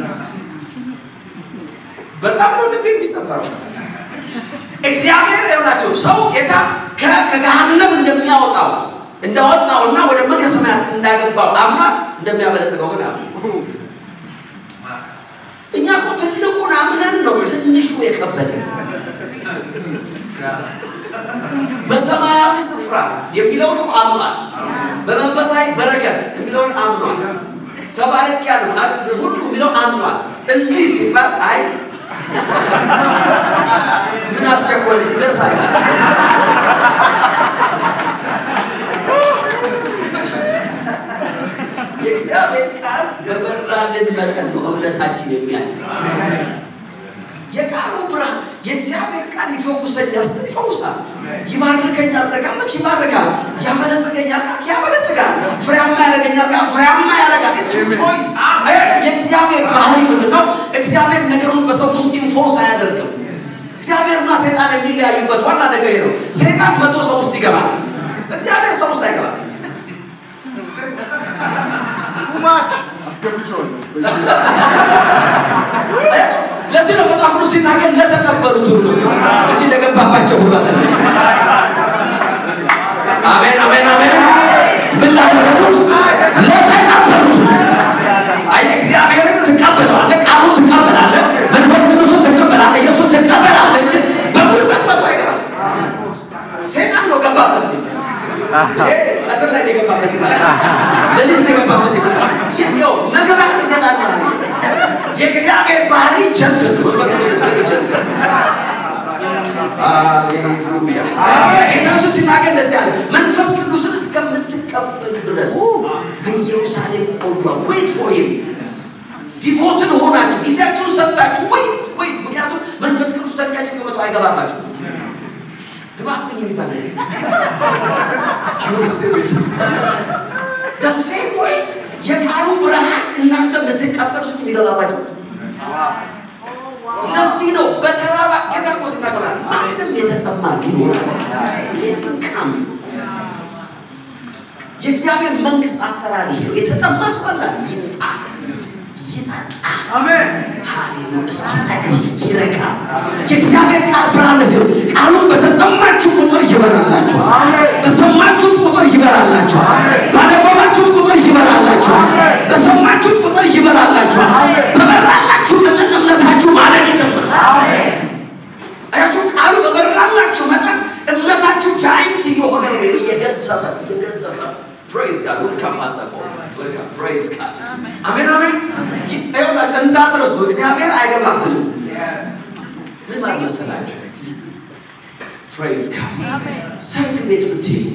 በጣም ነው ልብ የሚሰበረው እግዚአብሔር ያላችሁ ሰው ጌታ ከገሃነም እንደሚያወጣው እንደወጣውና ወደ መንግሥተ ሰማያት እንዳገባው አምራ እንደሚያበለጽገው ግን አምራ እኛ እኮ ትልቁን አምነን ነው ትንሹ የከበደ በሰማያዊ ስፍራ የሚለውን እኮ አምኗል በመንፈሳዊ በረከት የሚለውን አምኗል ተባረክያለሁ ሁሉ የሚለው አምኗል እዚህ ሲባል አይ ምን አስቸኮለ ይደርሳል የእግዚአብሔር ቃል በበራልን መጠን ነው እምነታችን የሚያድግ የቃሉ ብርሃን የእግዚአብሔር ቃል ይፈውሰኛል ይፈውሳል ይባርከኛል ለካመክ ይባርካል ያበለጽገኛል ያበለጽጋል ፍሬያማ ያደርገኛል ፍሬያማ ያደርጋል እሱ ቾይስ የእግዚአብሔር ባህሪ ምንድነው እግዚአብሔር ነገሩን በሰው ውስጥ ኢንፎርስ አያደርግም እግዚአብሔርና ሰይጣን የሚለያዩበት ዋና ነገር ነው ሰይጣን መቶ ሰው ውስጥ ይገባል እግዚአብሔር ሰው ውስጥ አይገባም ማች አስገብቶል ለዚህ ነው መጽሐፍ ቅዱስ ሲናገር ለተቀበሉት ሁሉ እንጂ ለገባባቸው ሁሉ አይደለም አሜን አሜን አሜን ምን ላደረጉት ለተቀበሉት አይ እግዚአብሔርን ተቀበላለ ቃሉን ተቀበላለ መንፈስ ቅዱስን ተቀበላለ ኢየሱስን ተቀበላለ እንጂ በጉልበት መጥቶ አይገባም ሰይጣን ነው ገባበት ይሄ አጥር ላይ ገባበት ይባላል ለዚህ ነው ገባበት ይባላል ይሄው መገባት ይሰጣል ማለት የእግዚአብሔር ባህሪ ቸንተን መንፈስ ቅዱስ ቸንተን ሃሌሉያ ኢየሱስ ሲናገር እንደዚህ አለ መንፈስ ቅዱስን እስከምትቀበሉ ድረስ በኢየሩሳሌም ቆዩ wait for him ዲቮትድ ሆናችሁ ጊዜያችሁን ሰጣችሁ ወይ ወይ አይገባባችሁ ግባብኝ የሚባል ነገር ዩሪስብት ደሴም ወይ የቃሉ ብርሃን እናንተ የምትቀበሉት የሚገባባችሁ ለዚህ ነው በተራባ ጌታ እኮ ሲናገራል ማንም የተጠማ ቢኖር የትንካም የእግዚአብሔር መንግስት አሰራር ይሄ የተጠማ ሰው አለ ይምጣ ይጠጣ አሜን ሃሌሉያ እስኪጠግብ እስኪረካ የእግዚአብሔር ቃል ብርሃን ነው ቃሉን በተጠማችሁ ቁጥር ይበራላችኋል በሰማችሁት ቁጥር ይበራላችኋል ባነበባችሁት ቁጥር ይበራላችኋል በሰማችሁት ቁጥር ይበራላችኋል በበራላችሁ መጠን እምነታችሁ ማደግ ይጀምራል አሜን አያችሁ ቃሉ በበራላችሁ መጠን እምነታችሁ ጃይንት የሆነ ነው እየገዘፈ እየገዘፈ praise God welcome pastor welcome praise God አሜን አሜን ይኸውላችሁ እንዳትረሱ እግዚአብሔር አይገባብንም ምን ማለት መሰላችሁ praise God ሰርግ ቤት ብትሄዱ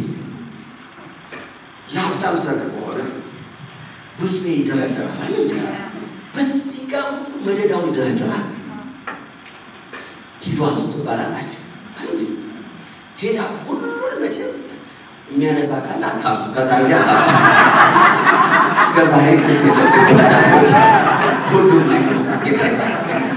የሀብታም ሰርግ ከሆነ ብዙ ይደረደራል አይደል በዚህ ጋር መደዳው ይደረደራል ሂዱ አንሱ ትባላላችሁ አይደል ሄዳ ሁሉን መቼም የሚያነሳ ካለ አታንሱ ከዛሬ አታንሱ እስከዛሬ ከከለ ከዛሬ ሁሉም አይነሳ ይከራል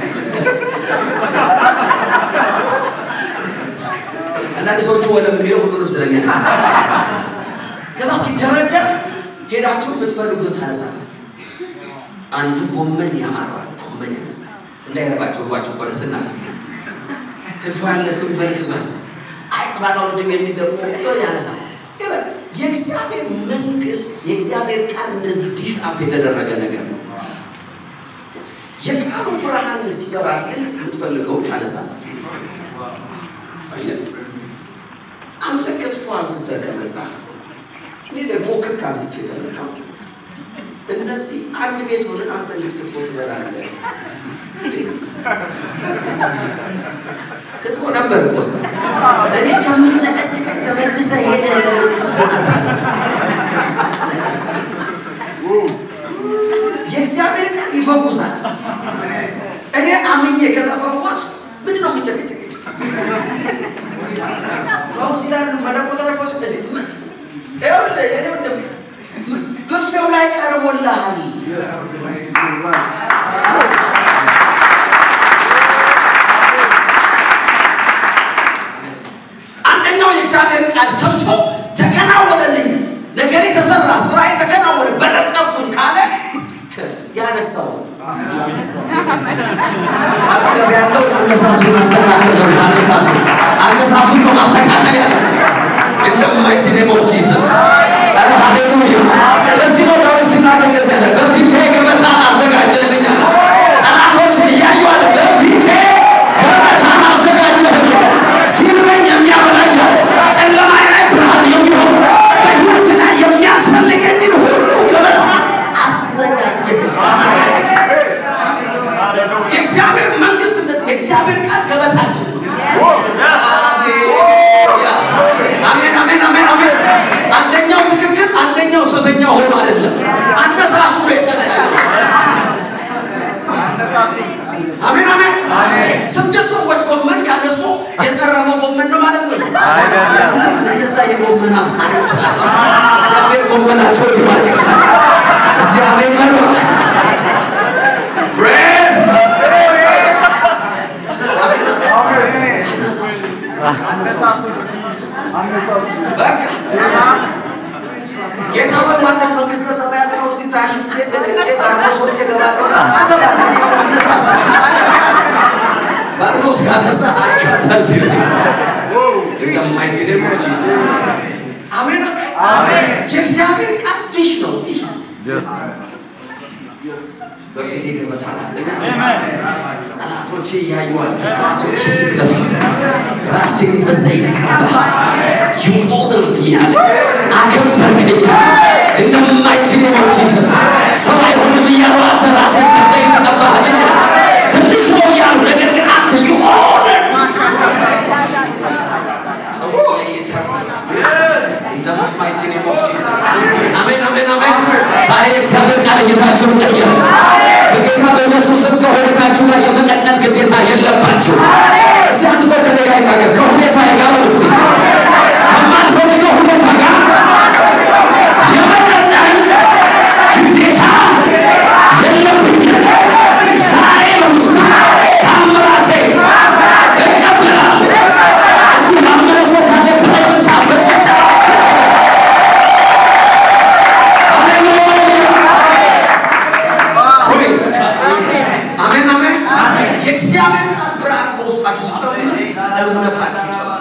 አንዳንድ ሰዎች ወደ ምን ይለው ሁሉንም ስለሚያነሳ ከዛ ሲደረደር ሄዳችሁ ብትፈልጉት ታነሳላችሁ አንዱ ጎመን ያማራል ጎመን ያነሳ እንዳይረባችሁ ባችሁ ቆረስና ክትፎ ያለ ክንፈል ክትፋስ አይቀባለው እንደሚደሞ ያነሳ የእግዚአብሔር መንግስት የእግዚአብሔር ቃል እንደዚህ ዲሽ አፕ የተደረገ ነገር ነው የቃሉ ብርሃን ሲገባልህ የምትፈልገው ታነሳለህ አየ አንተ ክትፎ አንስተህ ከመጣህ እኔ ደግሞ ክክ አንስቼ ተመጣሁ እነዚህ አንድ ቤት ሆነን አንተ ክትፎ ትበላለህ ክትፎ ነበር እኮ እኔ ከምንጨቀጭቅ ተመልሰ ሄደ ለክትፎ አታስ የእግዚአብሔር ቃል ይፈውሳል እኔ አምኜ ከተፈወስ ምን ነው የምጨቀጭቅ ፈውስ ይላሉ መለኮታዊ ፈውስ እንዴ ይኸውልህ እኔ እንደም በፍሬው ላይ ቀርቦልሃል አንደኛው የእግዚአብሔር ቃል ሰምቶ ተከናወነልኝ ነገሬ ተሰራ ስራዬ ተከናወነ በለጸኩኝ ካለ ያነሳው አጠገብ ያለው አነሳሱን ማስተካከል ነው አነሳሱ አነሳሱን ነው ማስተካከል ያለው in the mighty name of Jesus hallelujah ለዚህ ነው ዳዊት ሲናገር እንደዚህ አለ በፊቴ ገበታን አዘጋጀልኝ አለ ጠላቶች እያዩ አለ በፊቴ ገበታን አዘጋጀልኝ ሲርበኝ የሚያበላኝ አለ ጨለማዬ ላይ ብርሃን የሚሆን በሕይወቴ ላይ የሚያስፈልገኝን ሁሉ ገበታ አዘጋጀልኝ የእግዚአብሔር መንግስት እንደዚህ የእግዚአብሔር ቃል ገበታችን አሜን አሜን አሜን አሜን አንደኛው ትክክል አንደኛው ሶስተኛው ሆኖ አይደለም አነሳሱ ለሰለኝ አነሳሱ አሜን አሜን ስድስት ሰዎች ጎመን ካነሱ የተቀረበው ጎመን ነው ማለት ነው አይደለም እንደዛ የጎመን አፍቃሪዎች ናቸው እግዚአብሔር ጎመናቸው ይባርክ እስቲ አሜን በሉ praise አሜን አሜን አነሳሱ አነሳሱ በቃ ጌታ ወንድ መንግስተ ሰማያት ነው እዚህ ታሽቼ ደቀቄ ባርኖስ ወደ ገባለው አገባለው አነሳሳ ባርኖስ ካነሳ አይካታል የማይት ነም ኢየሱስ አሜን አሜን የእግዚአብሔር ቃል ዲሽ ነው ዲሽ yes yes በፊቴ ገበታ አዘጋጀ ጠላቶቼ ያዩዋል ጠላቶቼ ፊት ለፊት ራሴን በዘይት ቀባ you ordered me አከበርከኝ in the mighty name of Jesus ሰው አይሆንም እያሉ አንተ ራስህን በዘይት ቀባህልኝ ትንሽ ነው እያሉ ነገር ግን አንተ you ordered in the mighty name of Jesus አሜን አሜን አሜን ዛሬ እግዚአብሔር ቃል ጌታችሁን ቀየረ በጌታ በኢየሱስ ስም ከሆነታችሁ ጋር የመቀጠል ግዴታ የለባችሁ እዚህ አንድ ሰው ከነጋ ይናገር ከሁኔታ ጋር ወስቲ ከማንፈልገው ሁኔታ ጋር የመቀጠል ግዴታ የለብኝም ዛሬ በሙስና ታምራቴ እቀበላለሁ እዚህ ያመነ ሰው ካለ ከመይታ በጨጨ አሜን አሜን የእግዚአብሔር ቃል ብርሃን በውስጣችሁ ሲጨምር እምነታችሁ ይጨምራል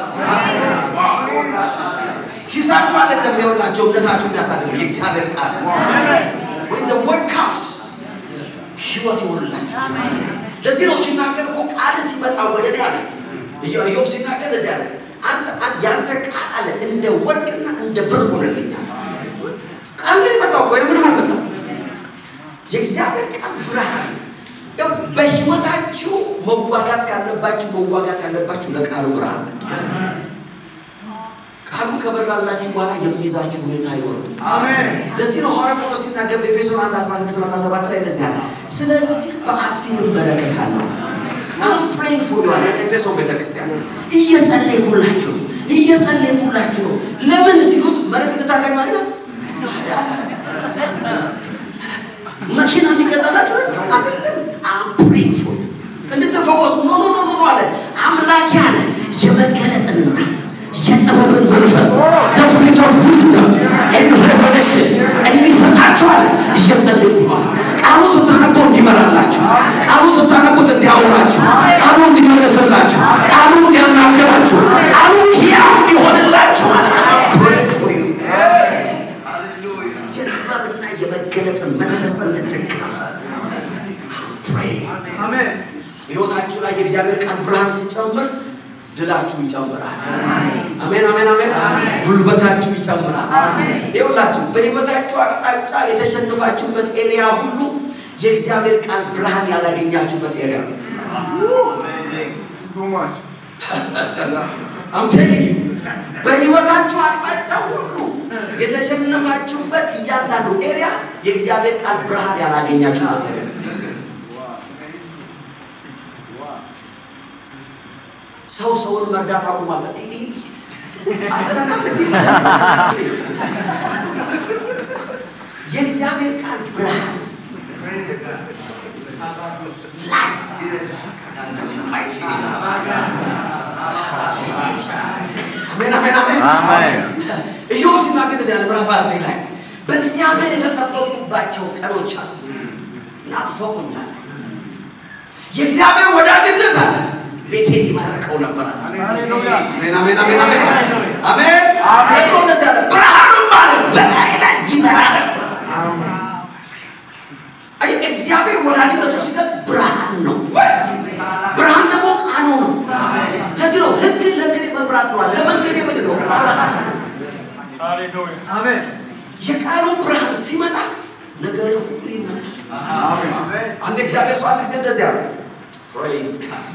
ኪሳችሁ አይደለም የሆናችሁ እምነታችሁ የሚያሳድገው የእግዚአብሔር ቃል when the word comes ሕይወት ይሆንላችሁ ለዚህ ነው ሲናገር እኮ ቃል ሲመጣ ወደ እኔ አለ ኢዮብ ሲናገር ለዚህ አለ አንተ ያንተ ቃል አለ እንደ ወርቅና እንደ ብር ሆነልኛል ቃል ላይ መጣው ወይ ምን ማለት ነው የእግዚአብሔር ቃል ብርሃን በህይወታችሁ መዋጋት ካለባችሁ መዋጋት ያለባችሁ ለቃሉ ብርሃን ቃሉ ከበራላችሁ በኋላ የሚይዛችሁ ሁኔታ አይኖርም አሜን ለዚህ ነው ሐዋርያው ጳውሎስ ሲናገር በኤፌሶን አንድ አስራ ስድስት አስራ ሰባት ላይ እንደዚህ አለ ስለዚህ በአብ ፊት እንበረከካለሁ I'm praying for you ኤፌሶን ቤተክርስቲያን እየጸለይኩላችሁ እየጸለይኩላችሁ ለምን ሲሉት መሬት ልታገኙ አይደል መኪና እንዲገዛላችሁ አይደለም I'm praying for you እንድትፈወሱ ኖ ኖ ኖ ኖ አለ አምላክ ያለ የመገለጥና የጥበብን መንፈስ the spirit of wisdom and revelation እንዲሰጣችኋል እየጸለይኩ ቃሉ ስታነቡ እንዲመራላችሁ ቃሉ ስታነቡት እንዲያወራችሁ ቃሉ እንዲመለስላችሁ ቃሉ እንዲያናገራችሁ ቃሉ ሕያው እንዲሆንላችሁ praying for you የጥበብና የመገለጥን መንፈስ እንድትካፈሉ አሜን ሕይወታችሁ ላይ የእግዚአብሔር ቃል ብርሃን ሲጨምር ድላችሁ ይጨምራል አሜን አሜን አሜን ጉልበታችሁ ይጨምራል ይኸውላችሁ በሕይወታችሁ አቅጣጫ የተሸነፋችሁበት ኤሪያ ሁሉ የእግዚአብሔር ቃል ብርሃን ያላገኛችሁበት ኤሪያ ነው so much I'm telling you በሕይወታችሁ አቅጣጫ ሁሉ የተሸነፋችሁበት እያንዳንዱ ኤሪያ የእግዚአብሔር ቃል ብርሃን ያላገኛችሁበት ኤሪያ ሰው ሰውን መርዳት አቁሟል አትሰማም እንዴ የእግዚአብሔር ቃል ብርሃን አሜን አሜን አሜን አሜን ኢዮብ ሲናገር እዚያ ለምዕራፍ ዘጠኝ ላይ በእግዚአብሔር የተጠበቁባቸው ቀኖች አሉ ናፈቁኛል የእግዚአብሔር ወዳጅነት አለ ቤቴን ይማርከው ነበር ሃሌሉያ አሜን አሜን አሜን አሜን አሜን ጴጥሮስ እንደዚህ አለ ብርሃኑ ማለት በላይ ላይ ይመራ ነበር አይ እግዚአብሔር ወዳጅነቱ ሲገጥ ብርሃን ነው ብርሃን ደግሞ ቃሉ ነው ለዚህ ነው ህግ ለግሬ መብራት ነው ለመንገድ ምንድን ነው ሃሌሉያ አሜን የቃሉ ብርሃን ሲመጣ ነገር ሁሉ ይመጣል አሜን አንድ እግዚአብሔር ሰው አንድ ጊዜ እንደዚህ አለ praise God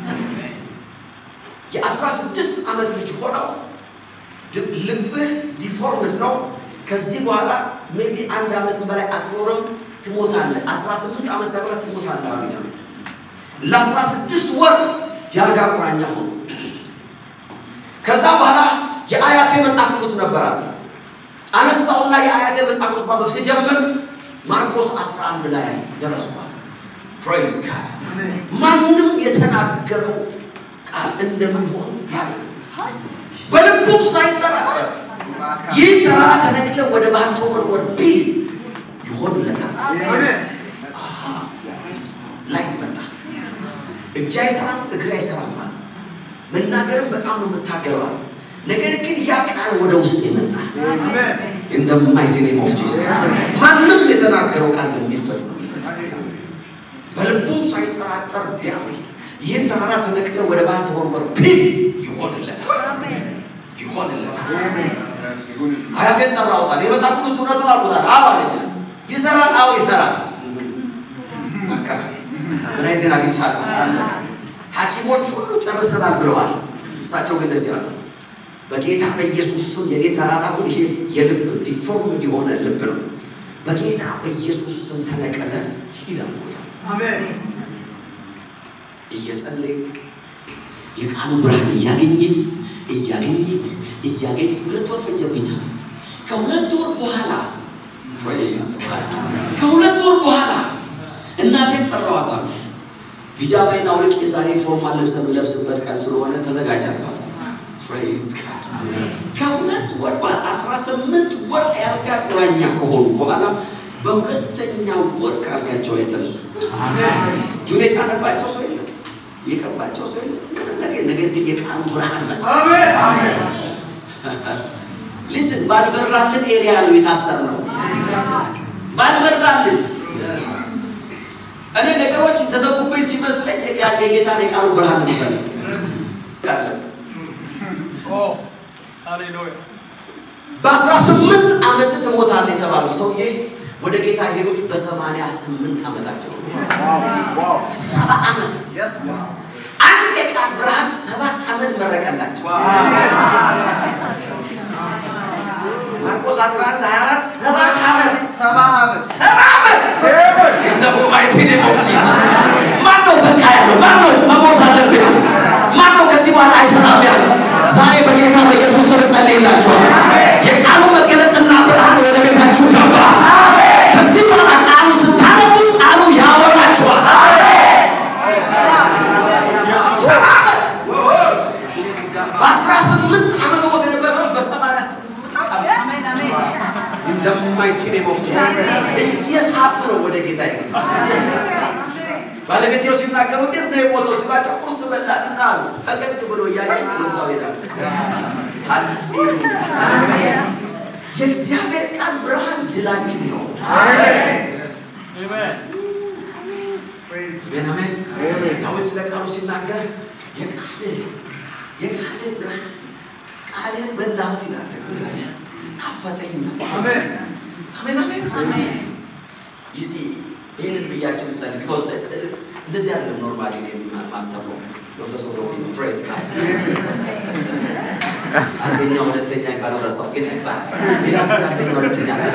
የአስራ ስድስት ዓመት ልጅ ሆነው ልብህ ዲፎርምድ ነው ከዚህ በኋላ ሜቢ አንድ ዓመት በላይ አትኖርም ትሞታለህ አስራ ስምንት ዓመት ሰብራ ትሞታለህ አሉኝ ለአስራ ስድስት ወር ያልጋ ቁራኛ ሆኖ ከዛ በኋላ የአያቴ መጽሐፍ ቅዱስ ነበር አለ አነሳውና የአያቴ መጽሐፍ ቅዱስ ማንበብ ሲጀምር ማርቆስ አስራ አንድ ላይ ደረስኩ praise God ማንንም የተናገረው ቃል እንደሚሆን ያለ በልቡም ሳይጠራጠር ይህ ተራራ ተነቅሎ ወደ ባህር ተወርወር ቢል ይሆንለታል አሜን አሃ ላይት መጣ እጅ አይሰራም እግር አይሰራም መናገርም በጣም ነው የምታገረው ነገር ግን ያ ቃል ወደ ውስጥ ይመጣ አሜን in the mighty name of Jesus ማንንም የተናገረው ቃል እንደሚፈጸም በልቡም ሳይጠራጠር ቢያምን ይህን ተራራ ተነቅሎ ወደ ባህር ተወርወር ቢል ይሆንለታል አሜን ይሆንለታል አሜን አያቴን ጠራውታል የመጽሐፍ ቅዱስ እውነት ነው አልኩታል አዎ አለኝ ይሰራል አዎ ይሰራል በቃ ምንይዘን አግኝቻለሁ ሐኪሞች ሁሉ ጨርሰናል ብለዋል እሳቸው ግን እንደዚህ አሉ በጌታ በኢየሱስ ስም የኔ ተራራ ሁሉ ይሄ የልብ ዲፎርም እንዲሆን ልብ ነው በጌታ በኢየሱስ ስም ተነቀለ ሂድ አልኩት አሜን እየጸለይ የቃሉ ብርሃን እያገኘ እያገኘ እያገኘ ሁለት ወር ፈጀብኝ ከሁለት ወር በኋላ praise God ከሁለት ወር በኋላ እናቴን ጠራዋታል ቢጃባይና ወርቅ የዛሬ ፎርማል ልብስ ለብስበት ቀን ስለሆነ ተዘጋጃለሁ praise God ከሁለት ወር በኋላ አስራ ስምንት ወር ያልጋ ቁራኛ ከሆኑ በኋላ በሁለተኛው ወር ካልጋቸው የተነሱ አሜን ጁኔ ጫነባቸው ሰው የለም የቀባቸው ሰው የለም ነገር ነገር ግን የቃሉ ብርሃን መጣ አሜን አሜን listen ባልበራልን ኤሪያ ነው የታሰረው ባልበራልን እኔ ነገሮች ተዘጉብኝ ሲመስለኝ ያለ ጌታ የቃሉ ብርሃን ነበር ካለ ኦ ሃሌሉያ በአስራ ስምንት ዓመት ተሞታል የተባለው ሰውዬ ወደ ጌታ ሄዱት በሰማንያ ስምንት ዓመታቸው ዋው ሰባ ዓመት አንድ የቃል ብርሃን ሰባት ዓመት መረቀላቸው ማርቆስ አስራ አንድ ሃያ አራት ሰባት ዓመት ሰባት ዓመት ሰባት ዓመት እንደው ማይቲ ነኝ ኦፍ ጂሰስ ማን ነው በቃ ያለው ማን ነው መሞት አለብኝ ማን ነው ከዚህ በኋላ አይሰራም ያለው ዛሬ በጌታ በኢየሱስ ስም ጸልይላችሁ የቃሉ መገለጥና ብርሃን ወደ ቤታችሁ ገባ ከዚህ በኋላ ቃሉ ስታነቡ ቃሉ ያወራችኋል ሰባት በአስራ ስምንት ዓመት ወደ ነበረው በሰማንያ ስምንት አሜን አሜን እንደማይቲ ነኝ ኦፍ ጂሰስ ኢየሳብ ነው ወደ ጌታ ይሁን ባለቤቴው ሲናገሩ እንዴት ነው የሞተው ሲባቸው ቁርስ በላትና አሉ ፈገግ ብሎ ያየኝ ወዛው ይላል ሃሌሉያ አሜን የእግዚአብሔር ቃል ብርሃን ድላችሁ ነው አሜን አሜን praise አሜን አሜን ዳዊት ስለ ቃሉ ሲናገር የቃል የቃል ብርሃን ቃልን በላሁት ይላል ጣፈጠኝ አሜን አሜን አሜን አሜን ይሲ ይሄንን ብያችሁ ስለኝ because እንደዚህ አይደለም ኖርማሊ ነው ማስተምሮ ፕሮፌሰር ዶክተር praise God አንደኛው ሁለተኛ ይባላል ረሳው ጌታ ይባላል ሌላ ጊዜ አንደኛው ሁለተኛ ነው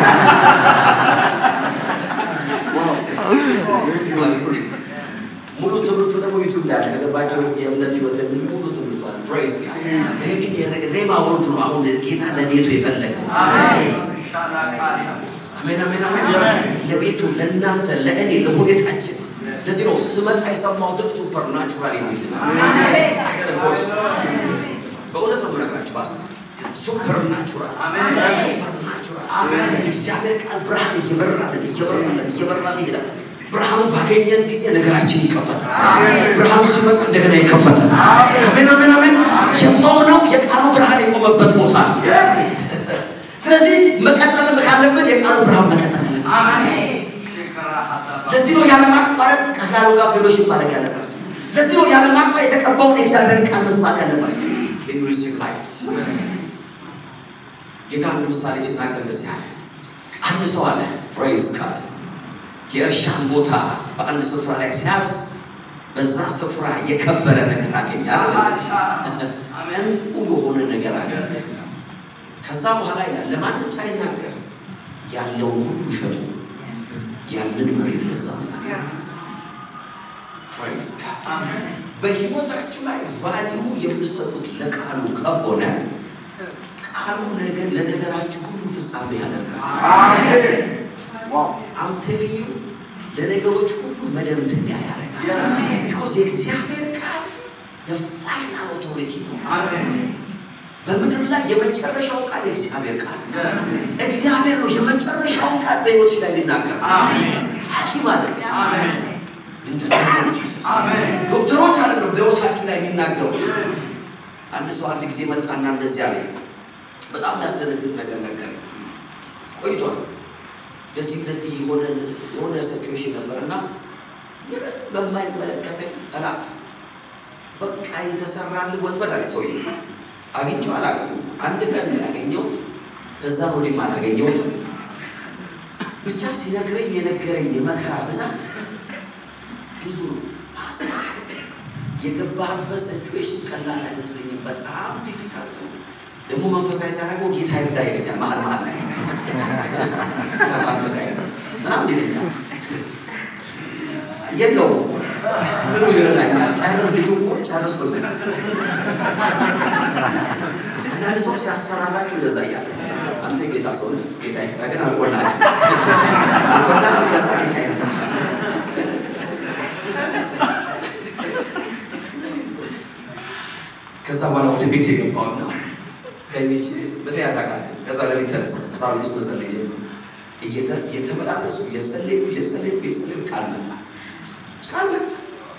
ሙሉ ትምህርቱ ደግሞ ዩቲዩብ ላይ ተገባቸው የእምነት ህይወት ሙሉ ትምህርቱ አለ praise God እኔ ግን ሬማ ወርድ ነው አሁን ጌታ ለቤቱ የፈለገው አሜን አሜን አሜን አሜን ለቤቱ ለእናንተ ለእኔ ለሁኔታችን ለዚህ ነው ስመጣ የሰማው ድምፅ ሱፐርናቹራል የሚል አሜን አገረ ቮይስ በእውነት ነው የምነግራችሁ ፓስተር ሱፐርናቹራል አሜን ሱፐርናቹራል አሜን እግዚአብሔር ቃል ብርሃን እየበራልን እየበራልን እየበራልን ይላል ብርሃኑ ባገኘን ጊዜ ነገራችን ይከፈታል ብርሃኑ ሲመጣ እንደገና ይከፈታል አሜን አሜን አሜን የቆምነው የቃሉ ብርሃን የቆመበት ቦታ ስለዚህ መቀጠል ካለብን የቃሉ ብርሃን መቀጠል አሜን ለዚህ ነው ያለ ማቋረጥ ከቃሉ ጋር ፌሎሺፕ ማድረግ ያለባችሁ ለዚህ ነው ያለ ማቋረጥ የተቀባውን እግዚአብሔር ቃል መስማት ያለባችሁ in receive light ጌታ አንድ ምሳሌ ሲናገር እንደዚህ አለ አንድ ሰው አለ praise God የእርሻን ቦታ በአንድ ስፍራ ላይ ሲያርስ በዛ ስፍራ የከበረ ነገር አገኘ አሜን እንቁ የሆነ ነገር አገኘ ከዛ በኋላ ይላል ለማንም ሳይናገር ያለውን ሁሉ ሸጡ ያንን መሬት ገዛና praise God አሜን በህይወታችሁ ላይ ቫልዩ የምትሰጡት ለቃሉ ከሆነ ቃሉ ነገር ለነገራችሁ ሁሉ ፍጻሜ ያደርጋል አሜን ዋው I'm telling you ለነገሮች ሁሉ መደምደሚያ ያደርጋል because የእግዚአብሔር ቃል the final authority ነው አሜን በምድር ላይ የመጨረሻው ቃል የእግዚአብሔር ቃል እግዚአብሔር ነው የመጨረሻው ቃል በህይወት ላይ ሊናገር አሜን ሐኪም አይደል አሜን እንደነገሩ አሜን ዶክተሮች አይደለም በህይወታችሁ ላይ የሚናገሩት አንድ ሰው አንድ ጊዜ መጣና እንደዚህ አለ በጣም ያስደነግጥ ነገር ነገር ቆይቷል ደስ እንደዚህ የሆነ የሆነ ሲቹዌሽን ነበርና በማይመለከተኝ ጠላት በቃ የተሰራልኝ ወጥመድ አለ ሰውዬ አግኝቼው አላውቅም አንድ ቀን ያገኘሁት ከዛ ወዲህ ማላገኘሁት ብቻ ሲነግረኝ የነገረኝ የመከራ ብዛት ብዙ ፓስተር የገባበት ሲቹዌሽን ቀላል አይመስለኝም በጣም ዲፊካልት ነው ደግሞ መንፈሳዊ ሳይሆን ጌታ ይርዳ ይለኛል ማር ማር ላይ ታውቃለህ ምናምን ይለኛል የለውም እኮ ብሎ ይረዳኛል ጨርስ ልጅ እኮ ጨርስ ነው አንዳንድ ሰው ሲያስፈራራችሁ እንደዛ እያለ አንተ ጌታ ሰው ነህ ጌታ ግን አልቆላል አልቆላል ከዛ ጌታ ይረዳ ከዛ በኋላ ወደ ቤት የገባው ነው ከዚህ በተያታ ጋር ከዛ ላይ ተነሳ ሳሉስ በዘለይ ጀመረ እየተ እየተመላለሱ እየጸለዩ እየጸለዩ እየጸለዩ ቃል መጣ ቃል መጣ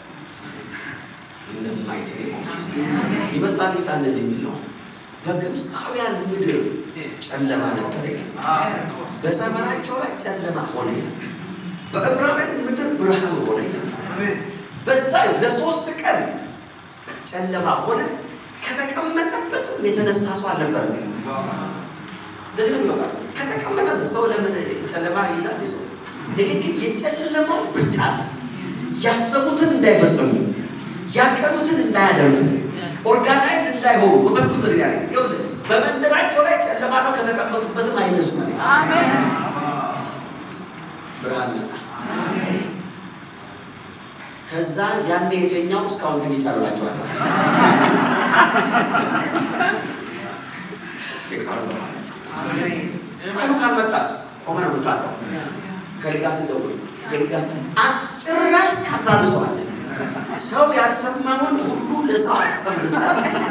እንደማይት ነው ይመጣል ቃል እንደዚህ የሚለው በግብፃውያን ምድር ጨለማ ነበር ይላል በሰማራቸው ላይ ጨለማ ሆነ በዕብራውያን ምድር ብርሃን ሆነ ይላል በዛ ለሶስት ቀን ጨለማ ሆነ ከተቀመጠበት የተነሳ ሰው አልነበረም ለዚህ ነው ማለት ከተቀመጠበት ሰው ለምን ጨለማ ይዛል ሰው ለግግ የጨለማው ብርታት ያሰቡትን እንዳይፈጽሙ ያቀዱትን እንዳያደርጉ ኦርጋናይዝ እንዳይሆኑ በፈጥሩ በዚህ ያለ ይሁን በመንደራቸው ላይ ጨለማ ነው ከተቀመጡበትም አይነሱ ማለት አሜን ብርሃን መጣ አሜን ከዛ ያኔ የተኛው እስካሁን ትንጫላችኋል የቃሉ ብርሃን አሜን ቃሉ ካልመጣስ ቆመን ብታጣው ከሊጋስ እንደው ከሊጋስ አጭራሽ ታባብሰዋል ሰው ያልሰማውን ሁሉ ለሰው አስቀምጣ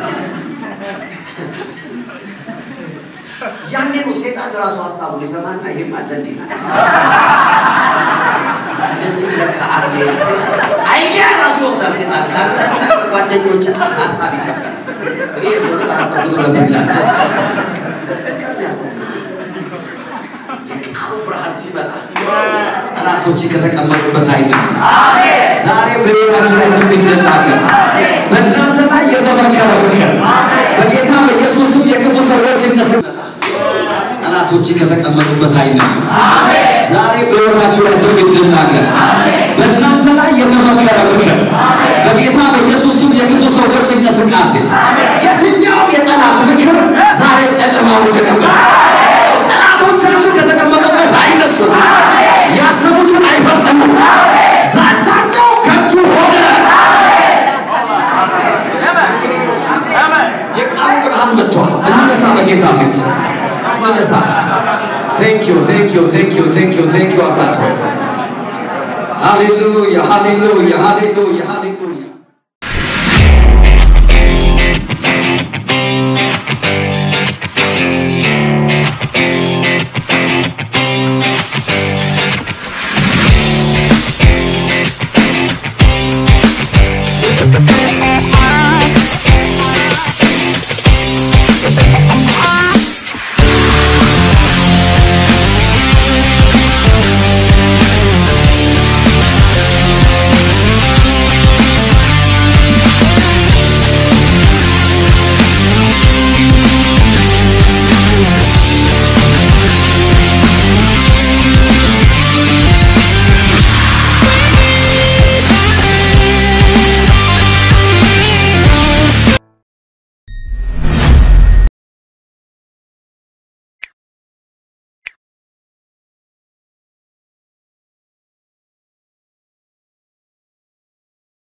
ያኔ ነው ሰይጣን ራሱ ሐሳቡን ይሰማና ይሄም አለ እንዴና እዚህ ለካ አርገኝ አይዲያ ራሱ ወስዳል ሰይጣን ካንተና ጓደኞች ሐሳብ ይከብዳል እኔ ወደ ሐሳቡ ነበር ይላል ተከፍ ያሰው የቃሉ ብርሃን ሲመጣ ጠላቶች ከተቀመጡበት አይነሱ አሜን ዛሬ በቤታችሁ ላይ ትንቢት ልናገር በእናንተ ላይ የተመከረ ምክር በጌታ በኢየሱስ ስም የክፉ ሰዎች እንቅስቃሴ ጠላቶች ከተቀመጡበት አይነሱ አሜን ዛሬ በቤታችሁ ላይ ትንቢት ልናገር በእናንተ ላይ የተመከረ ምክር በጌታ በኢየሱስ ስም የክፉ ሰዎች እንቅስቃሴ የትኛው የጠላት ምክር ዛሬ ጨለማው ከተቀመጠ ጠላቶቻችሁ ከተቀመጡበት አይነሱ ያሰቡትን አይፈጽሙ ዛቻቸው ከንቱ ሆነ የቃሉ ብርሃን መጥቷል እንነሳ በጌታ ፊት እንነሳ thank you thank you thank you thank you thank you አባቶ ሃሌሉያ ሃሌሉያ ሃሌሉያ ሃሌሉያ